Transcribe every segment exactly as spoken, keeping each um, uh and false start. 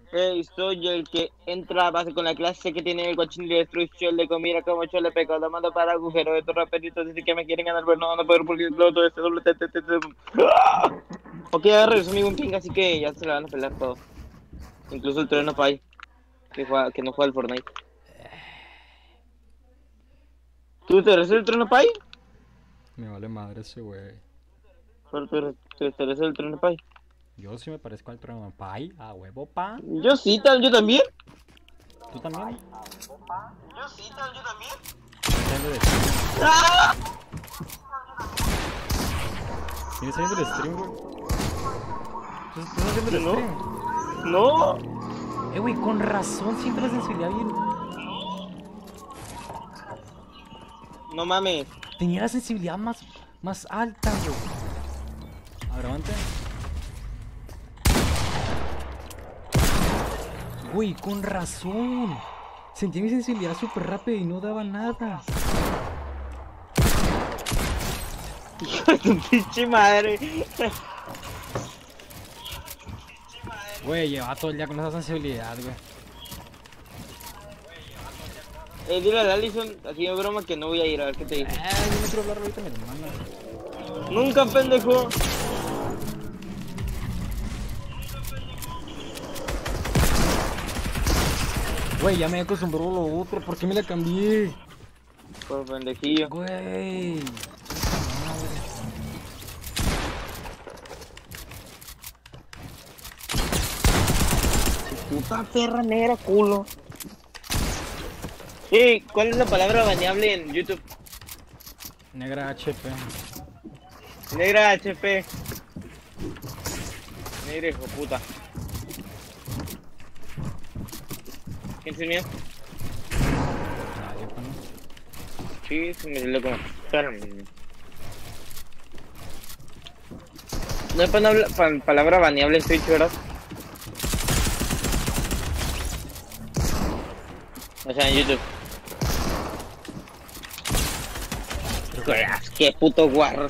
Hey, soy el que entra a base con la clase que tiene el cochín de destrucción de comida como yo le pego, tomando para agujeros de estos raperitos, dicen que me quieren ganar, pero no van a poder porque el todo este doble t, t, t, t. Ok, agarre, es amigo un ping, así que ya se la van a pelear todo. Incluso el Trueno Pai, que, juega, que no juega al Fortnite. ¿Tú te eres el Trueno Pai? Me vale madre ese güey. Pero tú eres, tú te eres el Trueno Pai. Yo sí me parezco al Trueno Pai, a huevo pa. Yo sí, tal, yo también. ¿Tú también? Yo sí, tal, yo también. ¿Quién saliendo de stream? ¡Ah! ¿Quién saliendo de stream, güey? ¿Tú estás haciendo el ¿No? stream? No. Eh, güey, con razón siento la sensibilidad bien. No mames. Tenía la sensibilidad más, más alta, güey. Agravante. Güey, con razón. Sentí mi sensibilidad súper rápida y no daba nada. Hijo de tu pinche madre. Güey, lleva todo el día con esa sensibilidad, güey. Eh, dile a Alison, así de broma, que no voy a ir, a ver qué te dice. Eh, yo no quiero hablar ahorita, mi hermana. Nunca, pendejo. Güey, ya me acostumbró a lo otro, ¿por qué me la cambié? Por pendejillo. Güey. Puta perra negra, culo. Eh, ¿cuál es la palabra baneable en YouTube? Negra H P. Negra H P. Negra hijo puta. ¿Quién es el mío? Nadie, pues, ¿no? Sí, se me lo como. No hay palabra, pa- palabra baneable en Twitch, ¿verdad? O sea, en YouTube. Qué puto guarro.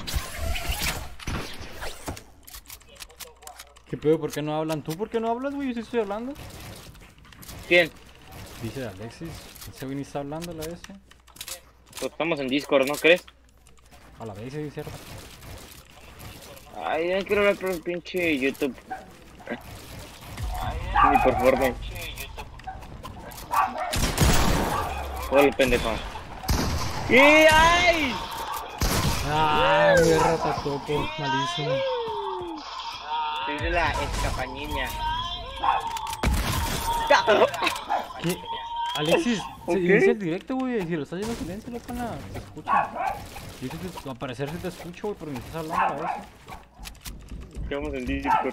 ¿Qué pedo? ¿Por qué no hablan? ¿Tú por qué no hablas, güey? Yo sí estoy hablando. ¿Quién? Dice Alexis. Ese güey ni está hablando la vez. Pues estamos en Discord, ¿no crees? A la vez, sí, es cierto. Ay, ya quiero hablar por el pinche YouTube. Ni por Fortnite. Hola, pendejo. ¡Y ay! Ah, muy ratatopo. Malísimo. Soy de la escapañiña. ¿Qué? Alexis, se Ok. inicia el directo, güey. Si lo estás yendo en silencio, la pana, se escucha. Yo te, te, al parecer sí te escucho, güey, pero ni estás hablando a la vez. Estamos en Discord.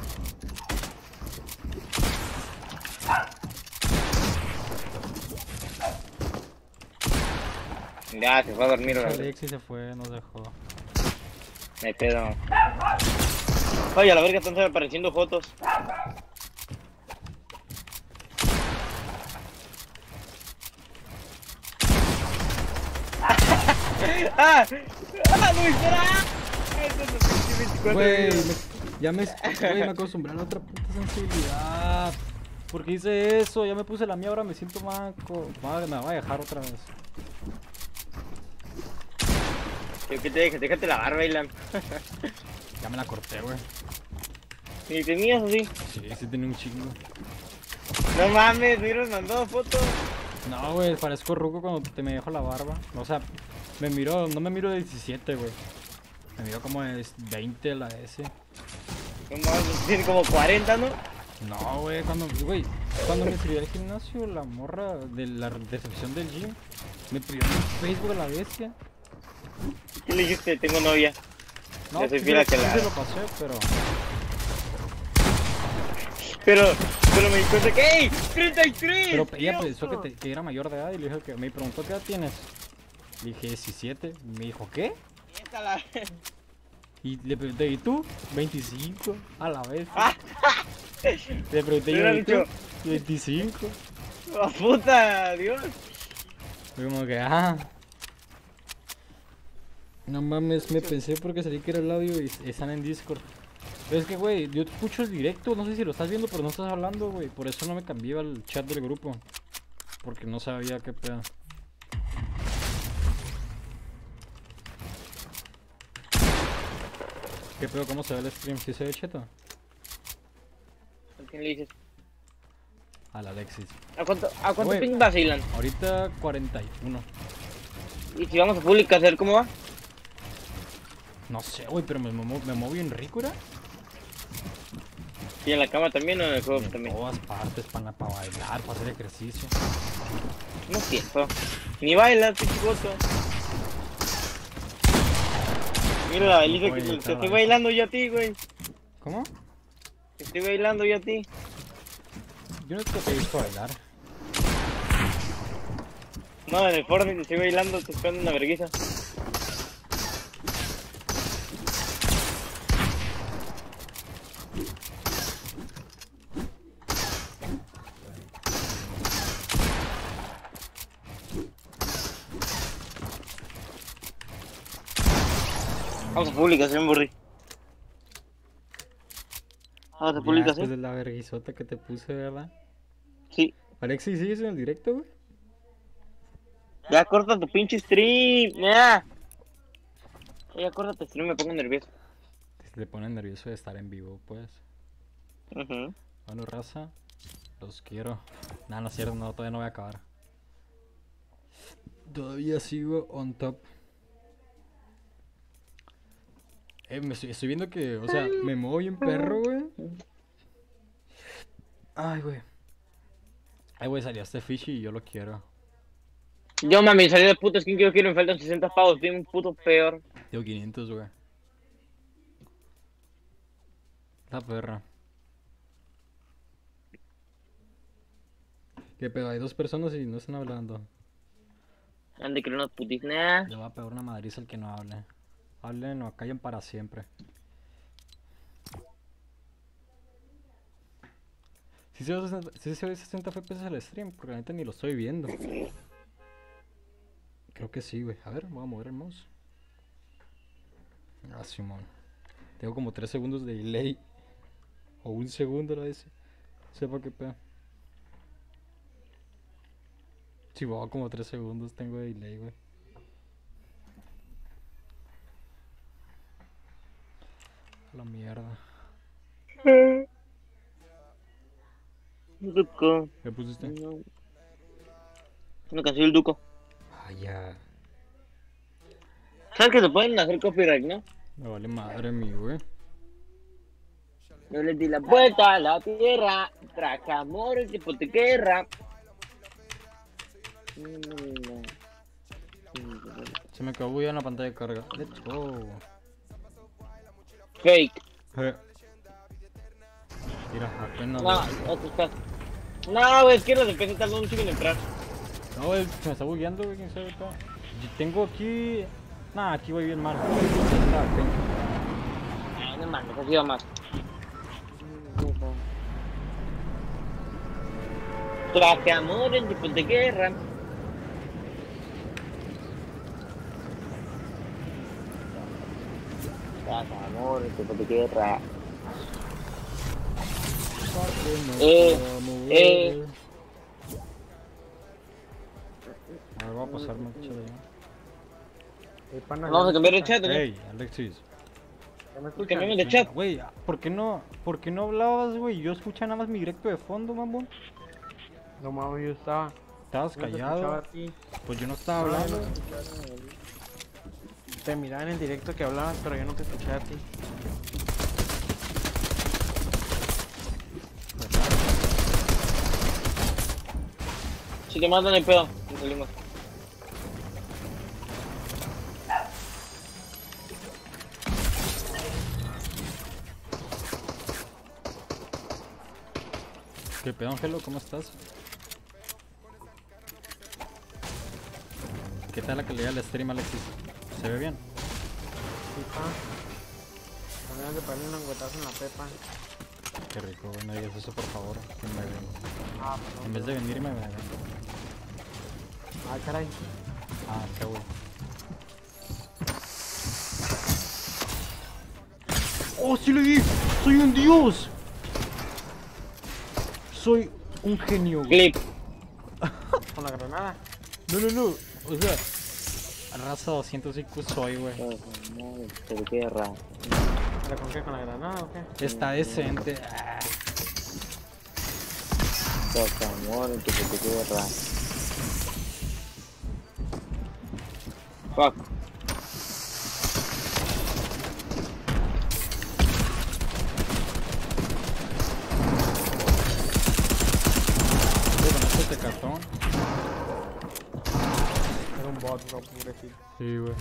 Ya, se fue a dormir ahora. Alexis se fue, nos dejó. Me pedo. Oye, a la verga están apareciendo fotos. ¡Ah! ¡Ah, no espera! Güey, me- ya me, güey, me acostumbré a la otra puta sensibilidad. ¿Por qué hice eso? Ya me puse la mía, ahora me siento manco. Madre, me va a dejar otra vez. ¿Qué te dejes? Déjate la barba, Ilan. Ya me la corté, güey. ¿Y tenías así? Sí, sí tenía un chingo. No mames, ¿no hubieras mandado fotos? No, güey, parezco ruco cuando te me dejo la barba. O sea, me miro, no me miro de diecisiete, güey. Me miro como de veinte la S. No mames, tiene como cuarenta, ¿no? No, güey, cuando, güey, cuando me inscribí al gimnasio, la morra de la recepción del gym me pidió mi Facebook a la bestia. ¿Qué le dijiste? Tengo novia. No, Ya soy sí, fiel a sí que la- se lo pasé, pero... Pero, pero me di cuenta que ¡ey! ¡treinta y tres! Pero ella ¡Qué pensó que, oso! te- que era mayor de edad y le dije que me preguntó qué edad tienes. Le dije diecisiete. Me dijo, ¿qué? Esta la- Y le pregunté, ¿y tú? veinticinco. A la vez. ¡Ah! Le pregunté, Me yo, hubiera ¿y tú? dicho- veinticinco. ¡Oh, puta! ¡Dios! Fue como que, ah. No mames, me pensé porque salí que era el audio y están en Discord. Pero es que, güey, yo te escucho el directo, no sé si lo estás viendo, pero no estás hablando, güey. Por eso no me cambié al chat del grupo. Porque no sabía qué pedo. ¿Qué pedo? ¿Cómo se ve el stream? ¿Sí se ve cheto? ¿A quién le dices? Al Alexis. ¿A cuánto, a cuánto Güey. ping vacilan? Ahorita cuarenta y uno. ¿Y si vamos a pública a ver cómo va? No sé, güey, pero me, mo- me muevo bien rico, ¿era? ¿Y en la cama también o en el juego En también? todas partes, para bailar, para hacer ejercicio. No es cierto. Ni bailas, pinche gozo. Mira la Elisa Oye, que te está estoy la- bailando yo a ti, güey. ¿Cómo? Te estoy bailando yo a ti. Yo no te he visto bailar. No, en el Fortnite te estoy bailando, te estoy dando una vergüenza. Vamos a publicación, burri. Vamos a Ya publicación. después de la verguizota que te puse, ¿verdad? Sí. Alexis, ¿sigues en el directo, güey? Ya corta tu pinche stream. Ya. Ya corta tu stream, me pongo nervioso. Se le pone nervioso de estar en vivo, pues. Ujú. Bueno, raza, los quiero. Nah, no es cierto, no, todavía no voy a acabar. Todavía sigo on top. Eh, me estoy, estoy viendo que, o sea, me muevo bien perro, güey. Ay, güey. Ay, güey, salió este fishy y yo lo quiero. Yo, mami, salí de puto skin que yo quiero, me faltan sesenta pavos, estoy un puto peor. Tengo quinientos, güey. La perra. ¿Qué pedo? Hay dos personas y no están hablando. Ande, que unos putis, nah. Le va a pegar una madriza al que no hable. Hablen o callen para siempre. Si se ve sesenta, sí se ve sesenta F P S el stream, porque la neta ni lo estoy viendo. Creo que sí, güey. A ver, voy a mover el mouse. Ah, Simón. Tengo como tres segundos de delay. O un segundo, lo dice. Sepa qué pedo. Si voy como tres segundos tengo de delay, güey. La mierda. Duco. ¿Qué pusiste? No. Una canción del Duco. Ah, ya. ¿Sabes que se pueden hacer copyright, no? Me vale madre mi, güey. Yo les di la vuelta a la tierra, traje amores de guerra. Se me acabó ya en la pantalla de carga. Let's go. Fake. Eh. Mira, apenas. No, otro está. No, güey, es que los de P C tardan un chico en entrar. No, güey, se me está bugueando, güey, quién sabe todo. Yo tengo aquí. Nah, aquí voy bien mal. Está, Ay, no mames, así va más. Traje amores después de guerra. Traje amores después de guerra. Eh, eh. A ver, voy a pasarme el chat ya. Vamos a cambiar de chat, ¿no? Hey, Alexis. Cambiamos de chat. Güey, ¿por qué no, por qué no hablabas, güey? Yo escuchaba nada más mi directo de fondo, mamón. No mames, yo estaba. Estabas yo te callado. escuchaba a ti. Pues yo no estaba No, hablando. no. Te miraba en el directo que hablabas, pero yo no te escuché a ti. Si te matan el pedo, nos salimos. ¿Qué pedo, Ángelo? ¿Cómo estás? ¿Qué tal la calidad del stream, Alexis? ¿Se ve bien? Pipa. También de ponerle un languetazo en la pepa. Qué rico, güey, no digas eso, por favor. Que me ven. Ah, perdón. En vez de venir, me ven. Ah, caray. Ah, qué güey. ¡Oh, sí le di! ¡Soy un dios! Soy un genio, güey. Clip. Con la granada. No, no, no. O sea, raza doscientos I Q soy, güey. Oh, no, pero qué raro. ¿Pero con qué? ¿Con la granada o qué? Está decente. Ah, Toca amor, que te quede raro. Fuck. Voy con este cartón. Era un bot, bro, pobrecito. Sí, güey.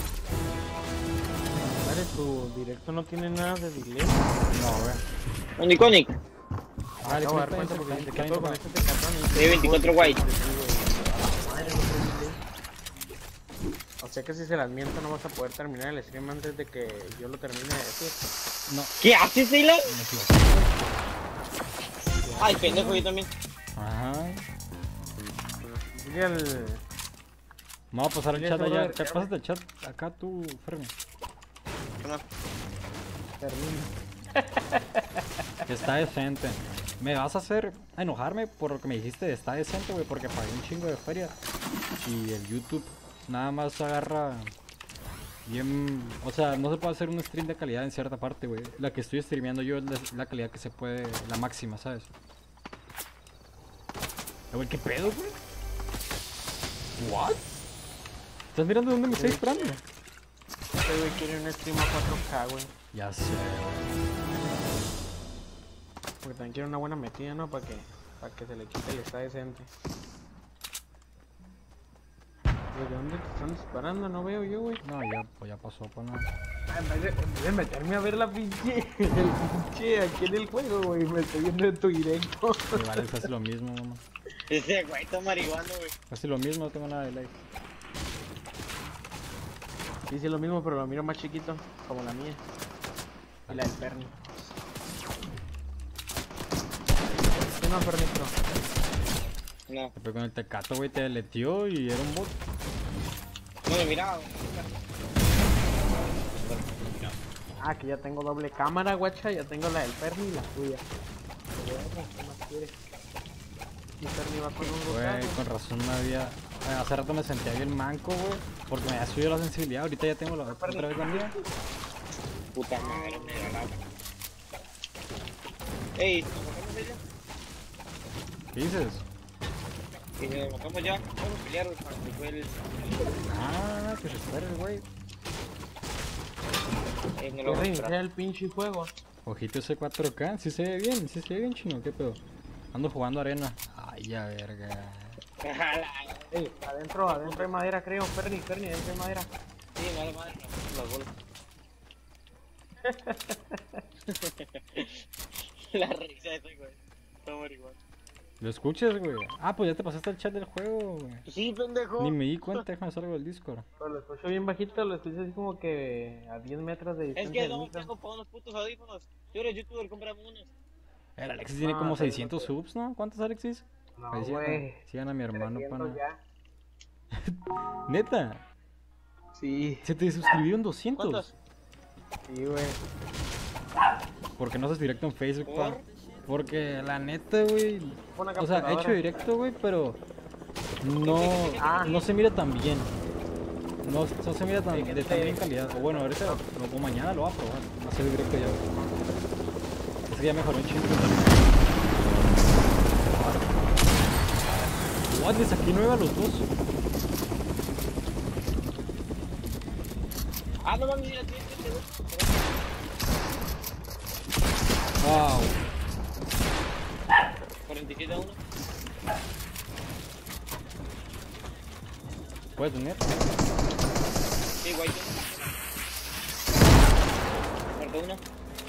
Vale, tu directo no tiene nada de delay. No, güey. Un iconic. Vale, Acabo de dar cuenta cuenta ese porque plan, dice ¿qué que hay todo con con este cartón y De veinticuatro white. Madre, no tiene delay. O sea que si se las miento no vas a poder terminar el stream antes de que yo lo termine de decir. No, ¿Qué haces, Dylan? me equivoqué. Ay, pendejo, yo también. Ajá. Dile al... Vamos a pasar el Dile chat a ese allá. brother ¿Qué que pasa el chat? Acá tú, Fermi. termine. Está decente. Me vas a hacer enojarme por lo que me dijiste de está decente, güey, porque pagué un chingo de feria. Y el YouTube nada más agarra bien. O sea, no se puede hacer un stream de calidad en cierta parte, güey. La que estoy streameando yo es la, la calidad que se puede, la máxima, ¿sabes? Eh, güey, ¿qué pedo, güey? ¿What? ¿Estás mirando dónde me estoy disparando? Este güey quiere un stream a cuatro K, güey. Ya sé. Porque también quiere una buena metida, ¿no? Para que, para que se le quite el está decente. ¿De dónde te están disparando? No veo yo, güey. No, ya, pues ya pasó, pues no. Ah, En vez de, en vez de meterme a ver la pinche, el pinche aquí en el juego, güey, me estoy viendo en tu directo. Igual es casi lo mismo, mamá. Ese güey está marihuano, güey. Casi lo mismo, no tengo nada de like. Sí, sí, es lo mismo, pero lo miro más chiquito, como la mía. Y la del Perni. ¿Qué no, Pernito? No, Después con el tecato, güey, te deleteó y era un bot. no lo he mirado. Ah, que ya tengo doble cámara, guacha, ya tengo la del Perni y la tuya. ¿Qué más quieres? Mi Perni va con un Güey, rosario. con razón me había... eh, hace rato me sentía bien manco, güey. Porque me había subido la sensibilidad, ahorita ya tengo la otra vez la mía. Puta madre, me da la. Ey, ¿nos matamos ella? ¿Qué dices? Y si nos matamos ya, vamos a pelear, güey, para que fue el. Ah, que se espere el güey. Eh, no lo Quiero vamos a reiniciar esperar. el pinche juego. Ojito ese cuatro K, sí se ve bien, sí se ve bien chino, ¿qué pedo? Ando jugando arena. Ay, ya verga. Ey, adentro, adentro hay madera, creo. Perni, Perni, adentro hay madera. Sí, vale, madre, las bolas. La risa esa, güey. Está marihuana. ¿Lo escuchas, güey? Ah, pues ya te pasaste el chat del juego, güey. Sí, pendejo. Ni me di cuenta, déjame salgo del Discord. Pero lo escucho bien bajito, lo escucho así como que a diez metros de Es distancia. que del no micro. tengo para unos putos audífonos. Tú eres youtuber, cómprame unos. El Alexis tiene Ah, como pero seiscientos subs, ¿no? ¿Cuántos, Alexis? No, Ahí sigan a- güey. sigan a mi hermano, trescientos pana. ya. Neta, Sí, se te suscribieron doscientos. ¿Cuántos? sí, güey. ¿Por qué no haces directo en Facebook, pa? ¿Por? Porque la neta, güey. Pon una O sea, he hecho capturadora. directo, güey, pero no, Ah. no se mira tan bien. No, no se mira tan, de tan bien calidad. O bueno, ahorita o, o mañana lo voy a probar. Va a ser directo ya. Es que ya mejoró un chingo. What, les saqué nueve a los dos. Ah, no mames, ya tiene que Wow. cuarenta y siete a uno. ¿Puedes tener? Sí, guay. Muerto uno.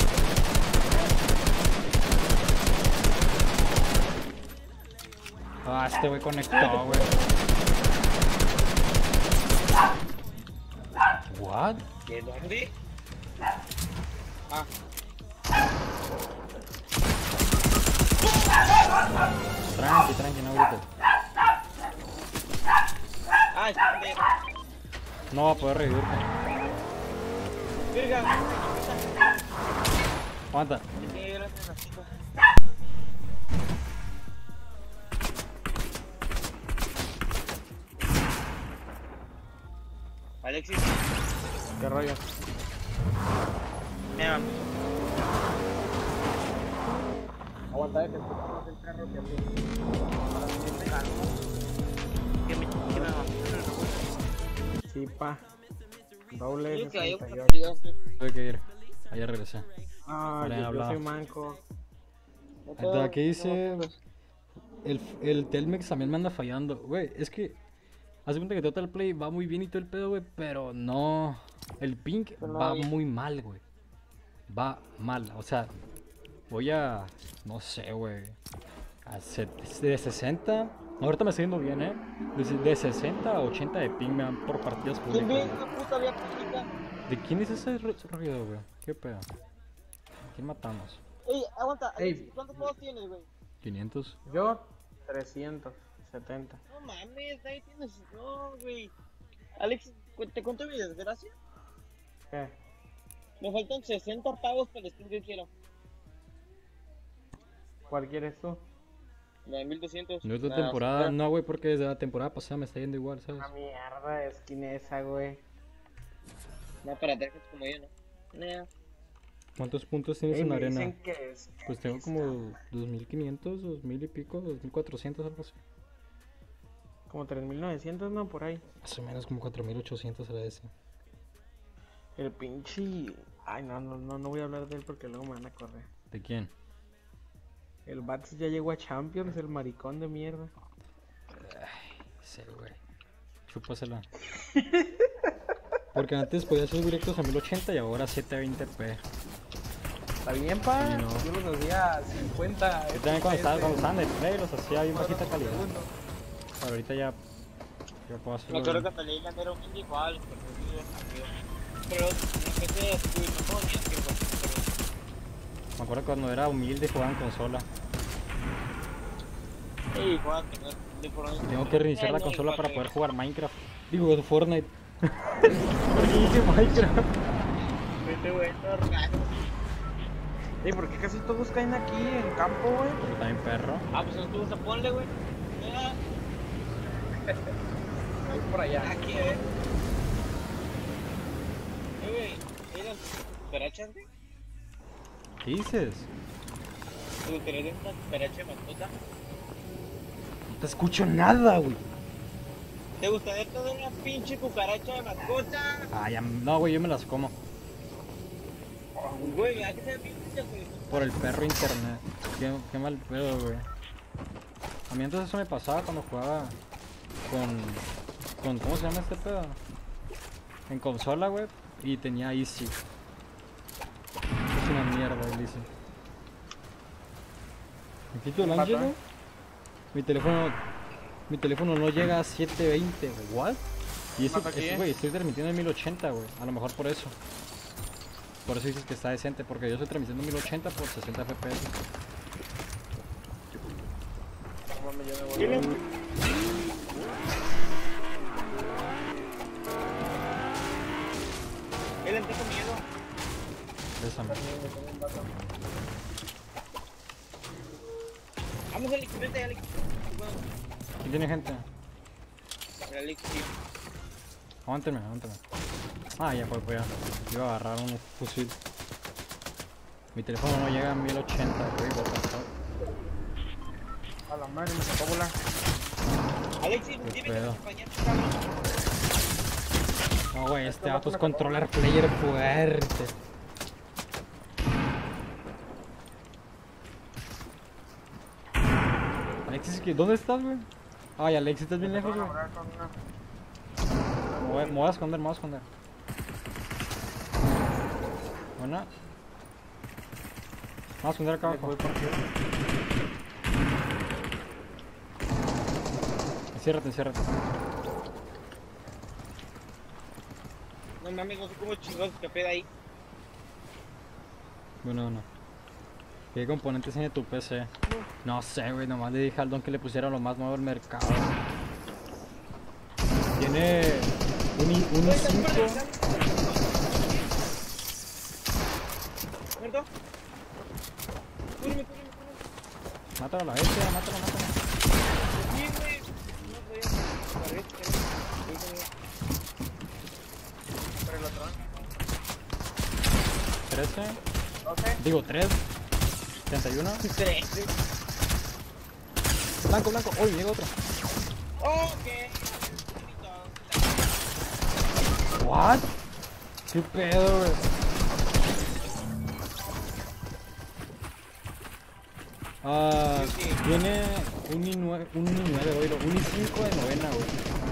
Ah, este güey conectó, güey. What? ¿De dónde? Ah, Tranqui, tranqui, no grites. ah, es de. No va a poder revivirte. Verga. Aguanta. Sí, gracias, chico. Alexis, ¿Qué rollo? mira, Aguanta, eh, que escuchamos el carro que que me que me va. Sí, pa. Doble Digo que hay sesenta y otra ocho. prioridad. Tuve que ir. Allá regresé. Ah, Vale, yo, yo hablaba. soy manco. Ahí está, ¿qué dice? El, el Telmex también me anda fallando. Güey, es que. Haz de cuenta que Total Play va muy bien y todo el pedo, güey. Pero no. El ping Pero no va va bien. muy mal, güey. Va mal. O sea, voy a. No sé, güey. A set- de sesenta. Ahorita me está yendo bien, eh. De, de sesenta a ochenta de ping me dan por partidas ¿Quién públicas. ve güey. una puta vía pública? ¿De quién es ese ru- ruido, güey? ¿Qué pedo? ¿Quién matamos? Ey, aguanta, Ey. Alexis, ¿cuántos juegos tienes, güey? ¿quinientos? Yo, trescientos setenta. No mames, ahí tienes. No, güey. Alex, cu- ¿te cuento mi desgracia? ¿Qué? Me faltan sesenta pavos para el skin que quiero. ¿Cuál quieres tú? La de mil doscientos. No es la Nah, temporada, o sea, no, güey, porque desde la temporada pasada me está yendo igual, ¿sabes? Una mierda, skin esa, güey. No, para tarjetas como yo, ¿no? Nah. ¿Cuántos puntos tienes Ey, en me arena? dicen que es. Pues tengo como dos mil quinientos, dos mil y pico, dos mil cuatrocientos, algo así. Como tres mil novecientos, ¿no? Por ahí. Más o menos como cuatro mil ochocientos era ese. El pinche. Ay, no, no, no, no voy a hablar de él porque luego me van a correr. ¿De quién? El Bats ya llegó a Champions, el maricón de mierda. Sí, güey. Chúpasela. Porque antes podía hacer directos a mil ochenta y ahora setecientos veinte p. Está bien, pa. Sí, no. Yo los hacía a cincuenta. Yo también cuando estaba, F P S. cuando estaban de play los hacía bien Cuadros bajita por calidad. segundo. Pero ahorita ya. Ya puedo Me hacerlo. acuerdo que bien. hasta le dije a Nero un igual, porque yo vivo rápido. Pero empecé a subir no ni es que Me acuerdo cuando era humilde y jugaba en consola. Ey, juega a tener de por ahí. Tengo que reiniciar Eh, la no, consola igual para que- poder jugar Minecraft. Digo, Fortnite. ¿Por qué dije Minecraft? Vete, güey, no raro. Ey, ¿por qué casi todos caen aquí en campo, güey? Porque también perro. Ah, pues entonces tú ponle, güey. Mira, Ahí por allá. aquí, eh. Eh, güey, ¿eran cucarachas, güey? ¿Qué dices? ¿Te gustaría tener una cucaracha de mascota? No te escucho nada, güey. ¿Te gustaría tener una pinche cucaracha de mascota? Ah, ya, no, güey, yo me las como. Güey, ¿a qué se pinche, güey? Por el perro internet. Qué, qué mal pedo, güey. A mí entonces eso me pasaba cuando jugaba con, con... ¿Cómo se llama este pedo? En consola, güey. Y tenía Easy. Es una mierda el Easy. Me quito el ¿Qué Ángelo. pasa? Mi teléfono... Mi teléfono no llega a setecientos veinte, ¿what? Y eso, ¿Pasa eso, qué? güey, estoy transmitiendo en mil ochenta, güey. A lo mejor por eso. Por eso dices que está decente, porque yo estoy transmitiendo en mil ochenta por sesenta F P S. No mames, yo me voy. Dile. Él entró con miedo. Bésame. Vamos, Alex, vente, Alex. Bueno, ¿Quién tiene gente? el Alex, sí. Aguántame, aguántame. Ah, ya fue, pues ya. Iba a agarrar un fusil. Mi teléfono no llega a mil ochenta, güey, what the fuck. A la madre, me sacó volar. Alexis, Qué dime que pedo. me acompañaste, cabrón. No, güey, este vato es controller player fuerte. Alexis, ¿qué- ¿dónde estás, güey? Ay, Alexis, estás bien lejos, güey. Me voy, me voy a esconder, me voy a esconder. Buena. Vamos a esconder acá abajo. Enciérrate, enciérrate. No mames, no sé cómo chingados escapé de ahí. Bueno, bueno. ¿Qué componentes tiene tu P C? No sé, güey, nomás le dije al don que le pusiera lo más nuevo al mercado. Tiene un, i- un i cinco. ¿Muerto? Cúreme, cúreme, cúreme. Mátalo a la bestia, mátalo, mátalo. Sí, güey. No podía. La bestia, güey. Por el otro. trece. Ok. Digo, tres. treinta y uno. trece. Blanco, blanco. Uy, llega otro. Ok. What? ¿Qué pedo, güey? Ah, tiene un i nueve, un i nueve, oílo, un i cinco de novena, güey.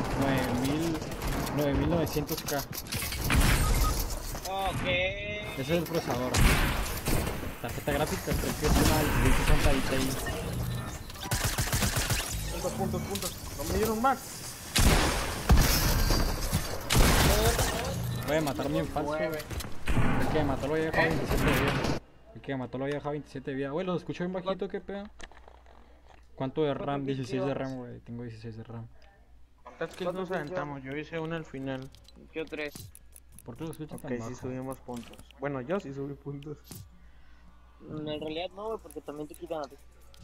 nueve mil novecientos K. Ok. Ese es el procesador. Tarjeta gráfica, creo que es una dieciséis sesenta Ti. Puntos, puntos, puntos. No me dieron más. Voy a matar bien falso, güey. El que me mató lo había dejado veintisiete de vida. El que me mató lo había dejado veintisiete de vida. Güey, lo escucho bien bajito, qué pedo. ¿Cuánto de RAM? dieciséis de RAM, güey. Tengo dieciséis de RAM. ¿Cuántas kills nos aventamos? Yo hice una al final. Yo tres. ¿Por qué lo escucho Ok, tan bajo? sí subimos puntos. Bueno, yo sí subí puntos. En realidad no, güey, porque también te quitan a ti.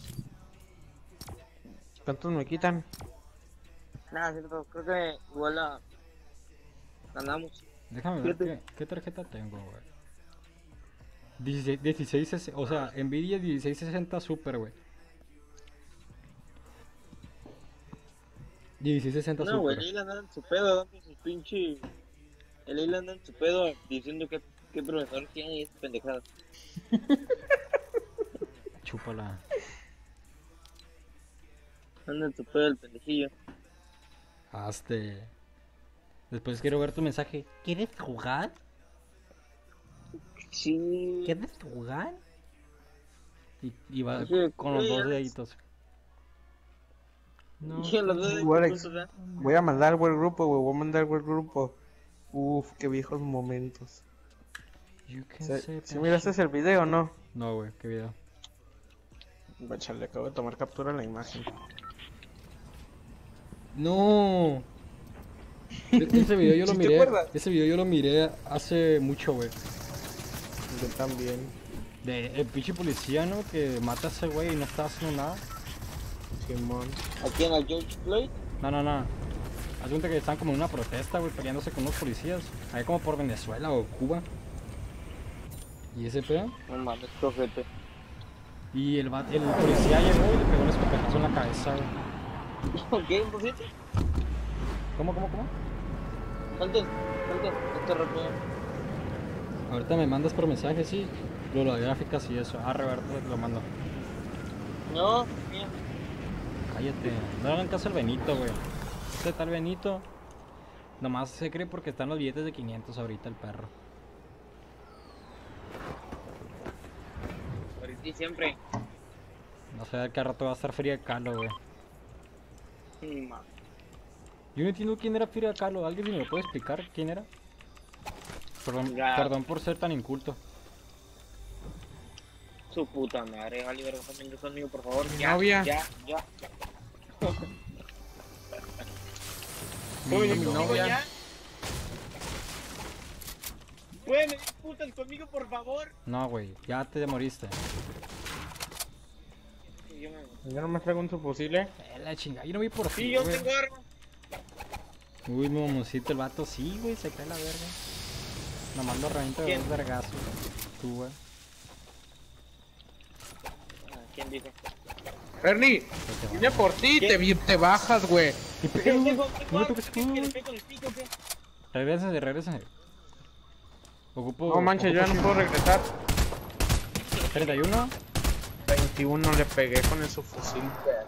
¿Cuántos me quitan? Nada, cierto, creo que igual la ganamos. Déjame ver qué, qué tarjeta tengo, güey. dieciséis, dieciséis sesenta, o sea, Nvidia dieciséis sesenta Super, güey. dieciséis sesenta No, güey, Super. el anda en su pedo, dando sus pinche. El Lila anda en su pedo diciendo que qué profesor tiene y es pendejada. Chúpala. Anda en su pedo el pendejillo. Hazte. Después quiero ver tu mensaje. ¿Quieres jugar? Sí. ¿Quieres jugar? Y, y va Sí, con los sí, dos ya. deditos. No. Sí, los dos Igual, deditos, ¿verdad? Voy a mandar al grupo, güey. Voy a mandar al grupo. Uf, qué viejos momentos. You can ¿Si say ¿Sí miraste el video o no? No, güey, qué video. Bacha, le acabo de tomar captura a la imagen. No. E- Ese video yo lo ¿Sí te miré. acuerdas? Ese video yo lo miré hace mucho, güey. Yo también. De el pinche policía, ¿no? Que mata a ese güey y no está haciendo nada. Simón. ¿A quién? ¿A George Floyd? No, no, no. Haz cuenta que están como en una protesta, güey, peleándose con unos policías. Ahí como por Venezuela o Cuba. ¿Y ese pedo? No mames, cojete. Y el, va- el policía llegó y le pegó un escopetazo en la cabeza, güey. ¿Qué? ¿Un poquito? ¿Cómo, cómo, cómo? Salte, salte, esto rápido. Ahorita me mandas por mensaje, sí. Lo, las gráficas y eso. Ah, Roberto, te lo mando. No, mira. Cállate. No le hagan caso al Benito, güey. Este tal Benito. Nomás se cree porque están los billetes de quinientos ahorita el perro. Ahorita y siempre. No sé, que al rato va a estar Frida Kahlo, güey. Mm, ma- Yo no entiendo quién era Frida Kahlo. ¿Alguien me lo puede explicar quién era? Perdón, Ya. perdón por ser tan inculto. Su puta madre, Oliver, conmigo conmigo, por favor. Mi Ya, novia. ya, ya. Mi, ¿Puedo venir mi conmigo novia. ya? ¿Pueden venir putas conmigo, por favor? No, güey, ya te moriste. Sí, yo, me- Yo nomás traigo un subfusible. Eh, la chingada, yo no vi por sí, ti, yo güey. tengo arma. Uy, mi mamoncito, el vato, sí, güey, se cae la verga. Nomás lo revienta de ¿Quién? dos vergazos. Tú, güey. Ah, ¿quién dijo? Ernie, Que te vine vaya. por ti, ¿Qué? te, vi- te bajas, güey. ¿Qué ¿Qué pedo, güey? dijo? No me toques ¿Qué escudo, le güey. pego con el pico, qué? Regrésense, regrésense. Ocupo. No manches, yo ya no ocupo puedo regresar. treinta y uno. veintiuno le pegué con el subfusil.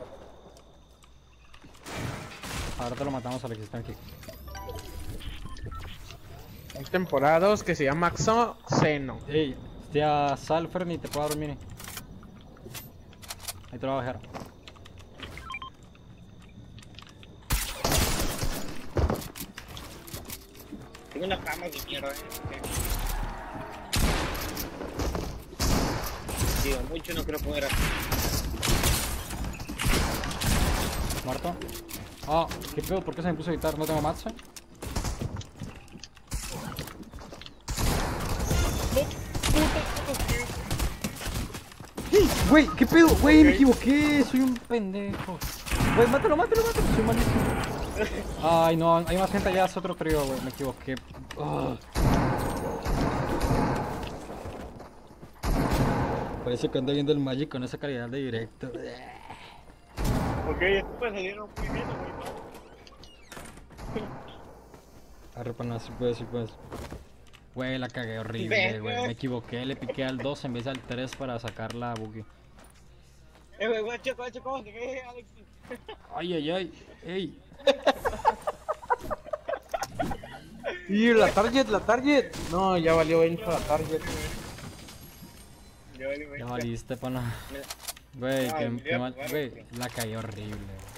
Ahora te lo matamos, Alexis, tranqui. Hay temporada dos que se llama Xo Seno. Ey, tía Sal, Ferni, te puedo dar un mini. Ahí te lo voy a bajar. Tengo una cama de mierda, eh. Digo, mucho no creo poder hacer. Muerto. Ah, ¿qué pedo? ¿Por qué se me puso a gritar? ¿No tengo matza? Güey, ¿qué pedo? Güey, me equivoqué, soy un pendejo. Güey, mátalo, mátalo, mátalo, soy malísimo. Ay, no, hay más gente allá, es otro trío, güey, me equivoqué. Oh. Parece que anda viendo el Magic con esa calidad de directo. Ok, esto puede salir muy bien, muy mal. Arre, pana, si puedes, si puedes. Güey, la cagué horrible, güey. Me equivoqué, le piqué al dos en vez del tres para sacar la boogie. Eh, güey, guacho, guacho, ¿cómo te quedé, Alex? Ay, ay, ay, ey. Y la target, la target. No, ya valió vencho la target. Ya vale, güey. Ya valiste, pana. Güey, Ah, qué, olvidé qué mal. jugar, Güey, güey. la cagué horrible,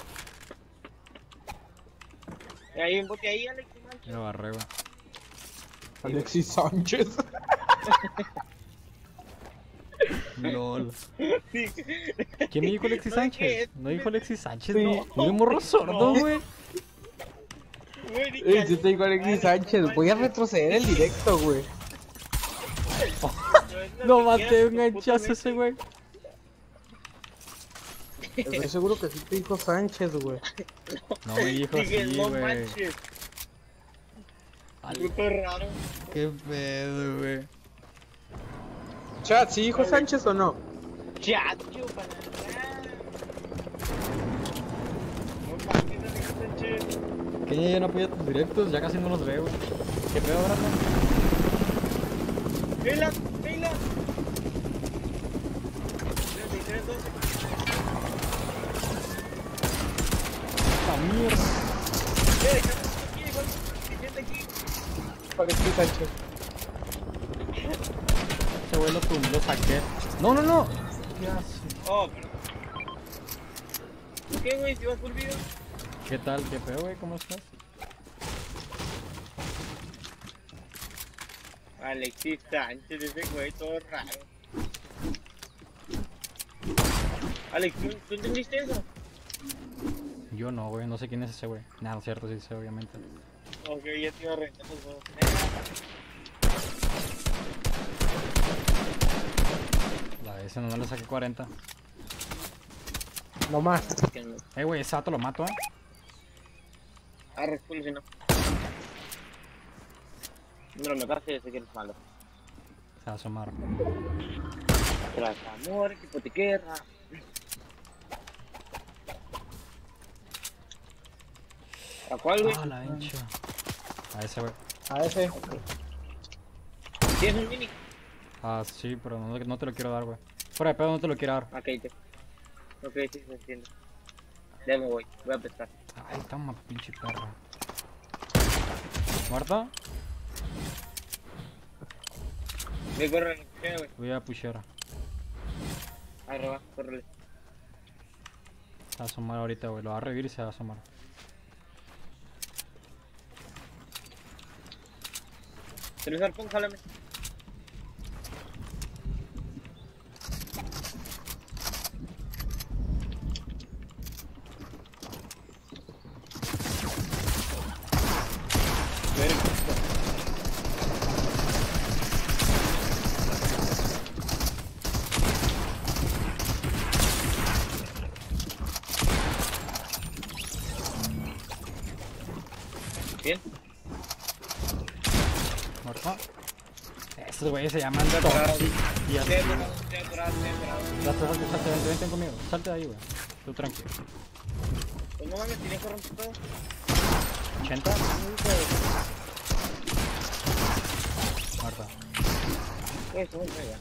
güey. Hay un bote ahí, Alex. Lo barré, güey. Alexis Sánchez. LOL. Sí. ¿Quién me dijo Alexis No dije Sánchez? eso, No dijo Alexis Sánchez, Sí. no. Mira un morro sordo, güey. Güey, ni Ey, yo te digo Alexis Sánchez. Voy a retroceder el directo, güey. Lo maté un ganchazo ese, güey. Estoy seguro que sí te dijo Sánchez, güey. No me dijo Dije, así, no güey. manches. Al- Puto raro. Qué pedo, güey. Chat, ¿sí dijo Sánchez o no? Chacho, para nada. No manches, Alex Sánchez. Que ya no apoya tus directos, ya casi no los veo. ¿Qué pedo, Brandon? ¡Vela! ¡Vela! treinta y tres, doce. ¡La mierda! Eh, déjame aquí, igual. Fíjate aquí. Alexis Sánchez. Ese güey lo tumbó, lo saqué. No, no, no. Ya sé. Oh, pero. ¿Qué, güey? ¿Si vas por video? ¿Qué tal? ¿Qué pedo, güey? ¿Cómo estás? Alexis Sánchez, ese güey todo raro. Alex, ¿tú, ¿tú entendiste eso? Yo no, güey. No sé quién es ese güey. Nada, no es cierto, sí sé, obviamente. Ok, ya te iba a reventar los dos. La vez no le saqué cuarenta. No más. Eh, güey, ese vato lo mato, eh. Arre, culo si no. No lo mataste, ya sé que eres malo. Se va a asomar. Tras amor, tipo te guerra. ¿A cuál, güey? Ah, la hincha. A ese, güey. A ese. ¿Tienes un mini? Ah, sí, pero no, no te lo quiero dar, güey. Fuera de pedo, no te lo quiero dar. Ok, te. Ok, sí, se entiende. Ya me voy, voy a pescar. Ay, toma, pinche perra. ¿Muerto? Ve, corre, ¿qué, güey? Voy a pushear. Arre, va, córrele. Se va a asomar ahorita, güey. Lo va a revivir y se va a asomar. ¿Tienes arpón? Jálame. Bien. ¿Muerto? Estos güeyes se llaman Toxic y así. Estoy atorado, estoy atorado, estoy atorado. Salte, salte, salte, vente, vente conmigo. Salte de ahí, güey. Tú tranquilo. Pues no mames, tenía que romper todo. ¿ochenta? Muerta. Eso, muy fea.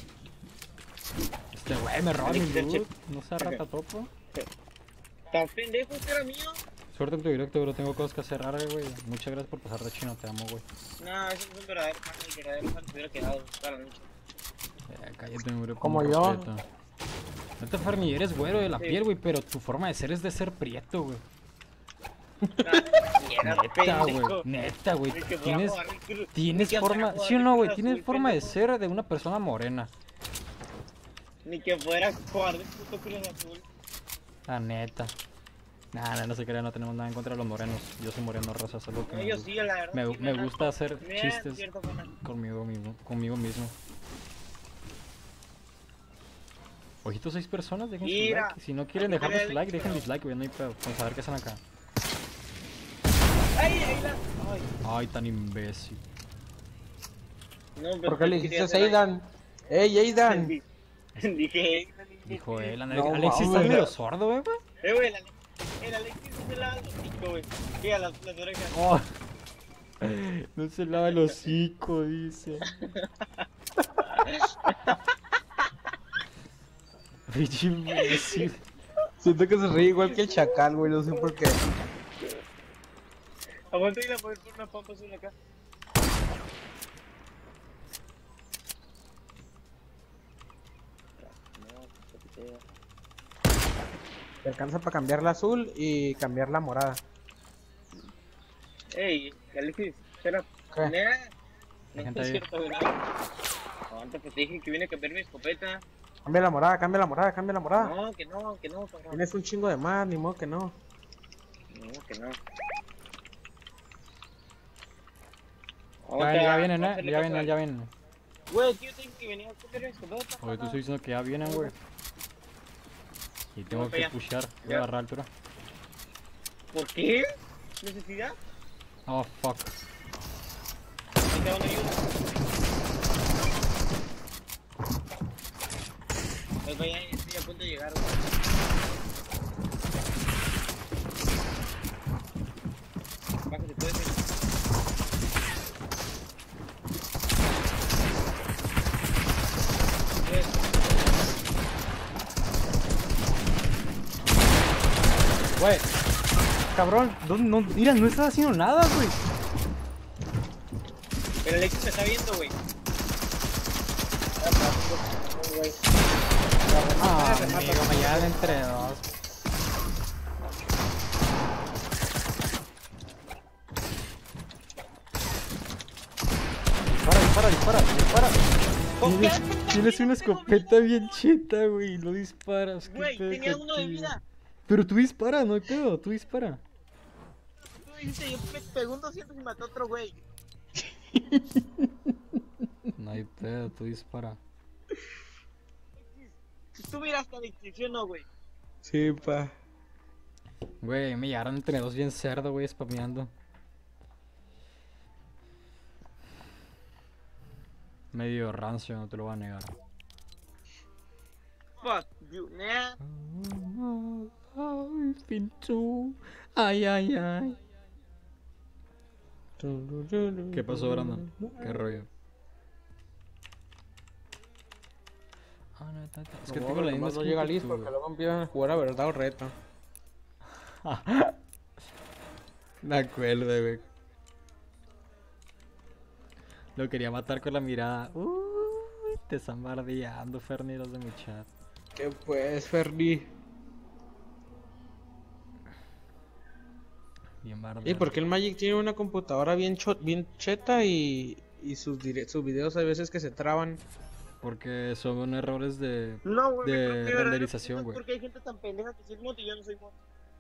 Este güey me roba mi Alex, loot. chip. No se rata topo. ¿Estás pendejo? ¿Este era mío? Suerte en tu directo, bro. Tengo cosas que hacer. Arre, güey. Muchas gracias por pasar de chino. Te amo, güey. No, eso no es un verdadero fan. El verdadero fan se hubiera quedado toda la noche. Eh, cállate, güey. Como con yo. respeto. Neta, Ferni, eres güero de la Sí. piel, güey. Pero tu forma de ser es de ser prieto, güey. Mierda, Neta, güey. pendejo. Neta, güey. Ni que fuera Tienes, jugar el Cruz- tienes ni que fuera forma. jugar ¿Sí o el no, güey? Cruz Tienes Azul, forma de pendejo. ser de una persona morena. Ni que fuera jugar de puto Cruz Azul. La neta. Nah, nah, no se crea, no tenemos nada en contra de los morenos. Yo soy moreno rosa, solo que No, me, yo gu- sí, la verdad. me, sí, me da gusta asco. hacer Me da chistes cierto pena. conmigo mismo, conmigo mismo. Ojito, seis personas, dejen su Mira. like. Si no quieren Aquí dejarnos está su el like, dejen extra. dislike, güey, no hay pedo. Vamos a ver qué hacen acá. ¡Ay, ahí la! ¡Ay! Ay, tan imbécil. No, pero ¿Por qué le quería dijiste hacer Aidan? ¡Ey, Aidan! daño. Dije, Dijo él, No, Alexis está mames. medio sordo, güey, güey. eh, güey, el Ale- el Alexis no se lava los hocico, güey. Mira, las, las orejas. Oh. No se lava el hocico, dice. Pinche imbécil. Siento que se ríe igual que el chacal, güey, no sé por qué. Aguanta y la poder por una pampa azul acá. Te alcanza para cambiar la azul y cambiar la morada. Ey, Alexis, espera. ¿Qué? Nea. La No gente es ahí. cierto, güey. Aguanta, pues te dije que viene a cambiar mi escopeta. Cambia la morada, cambia la morada, cambia la morada. No, que no, que no, cabrón. Tienes un chingo de más, ni modo que no. No, que no. Ya, ya vienen, eh. Ya vienen, ya vienen. Güey, tío, tengo que venir a cambiar mi escopeta. Oye, te estoy diciendo que ya vienen, güey. Y tengo Voy que para allá. pushear. Voy a Ya. agarrar altura. ¿Por qué? ¿Necesidad? Oh, fuck. Ahí te van a ayudar. Pues vaya, estoy a punto de llegar, güey. Bájate, puede ser. Pues, Güey. Cabrón, no, no, mira, no estás haciendo nada, güey. pero Alexis me está viendo, güey. Ah, amigo, me llevan entre dos. Dispara, dispara, dispara, dispara. Tienes, tienes una escopeta bien cheta, güey. Lo disparas. ¿Qué Güey, pedo tenía uno de contigo? vida. Pero tú dispara, no hay pedo, tú dispara. Tú dijiste, yo me pegó un doscientos y mató a otro güey. No hay pedo, tú dispara. Tú miraste la descripción, no, güey. Sí, pa. Güey, me llegaron entre dos bien cerdo, güey, spameando. Medio rancio, no te lo voy a negar. Fuck you, nah. Ay, pinchu. Ay, ay, ay. ¿Qué pasó, Brandon? ¿Qué rollo? Ah, no, ta, ta. Es que No, tengo la misma nomás no skin llega que listo tú, porque güey. luego empiezan a jugar a verdad o reto. Me acuerdo, güey. Lo quería matar con la mirada. Uy, te están bardeando, Ferni, los de mi chat. ¿Qué pues, Ferdi? Bien ¿Y bardeado. por qué el Magic tiene una computadora bien, cho- bien cheta y, y sus, dire- sus videos hay veces que se traban? Porque son errores de... No, güey. De me creo que verdad, renderización, no sé güey. ¿Por qué hay gente tan pendeja que sí es moto y yo no soy moto?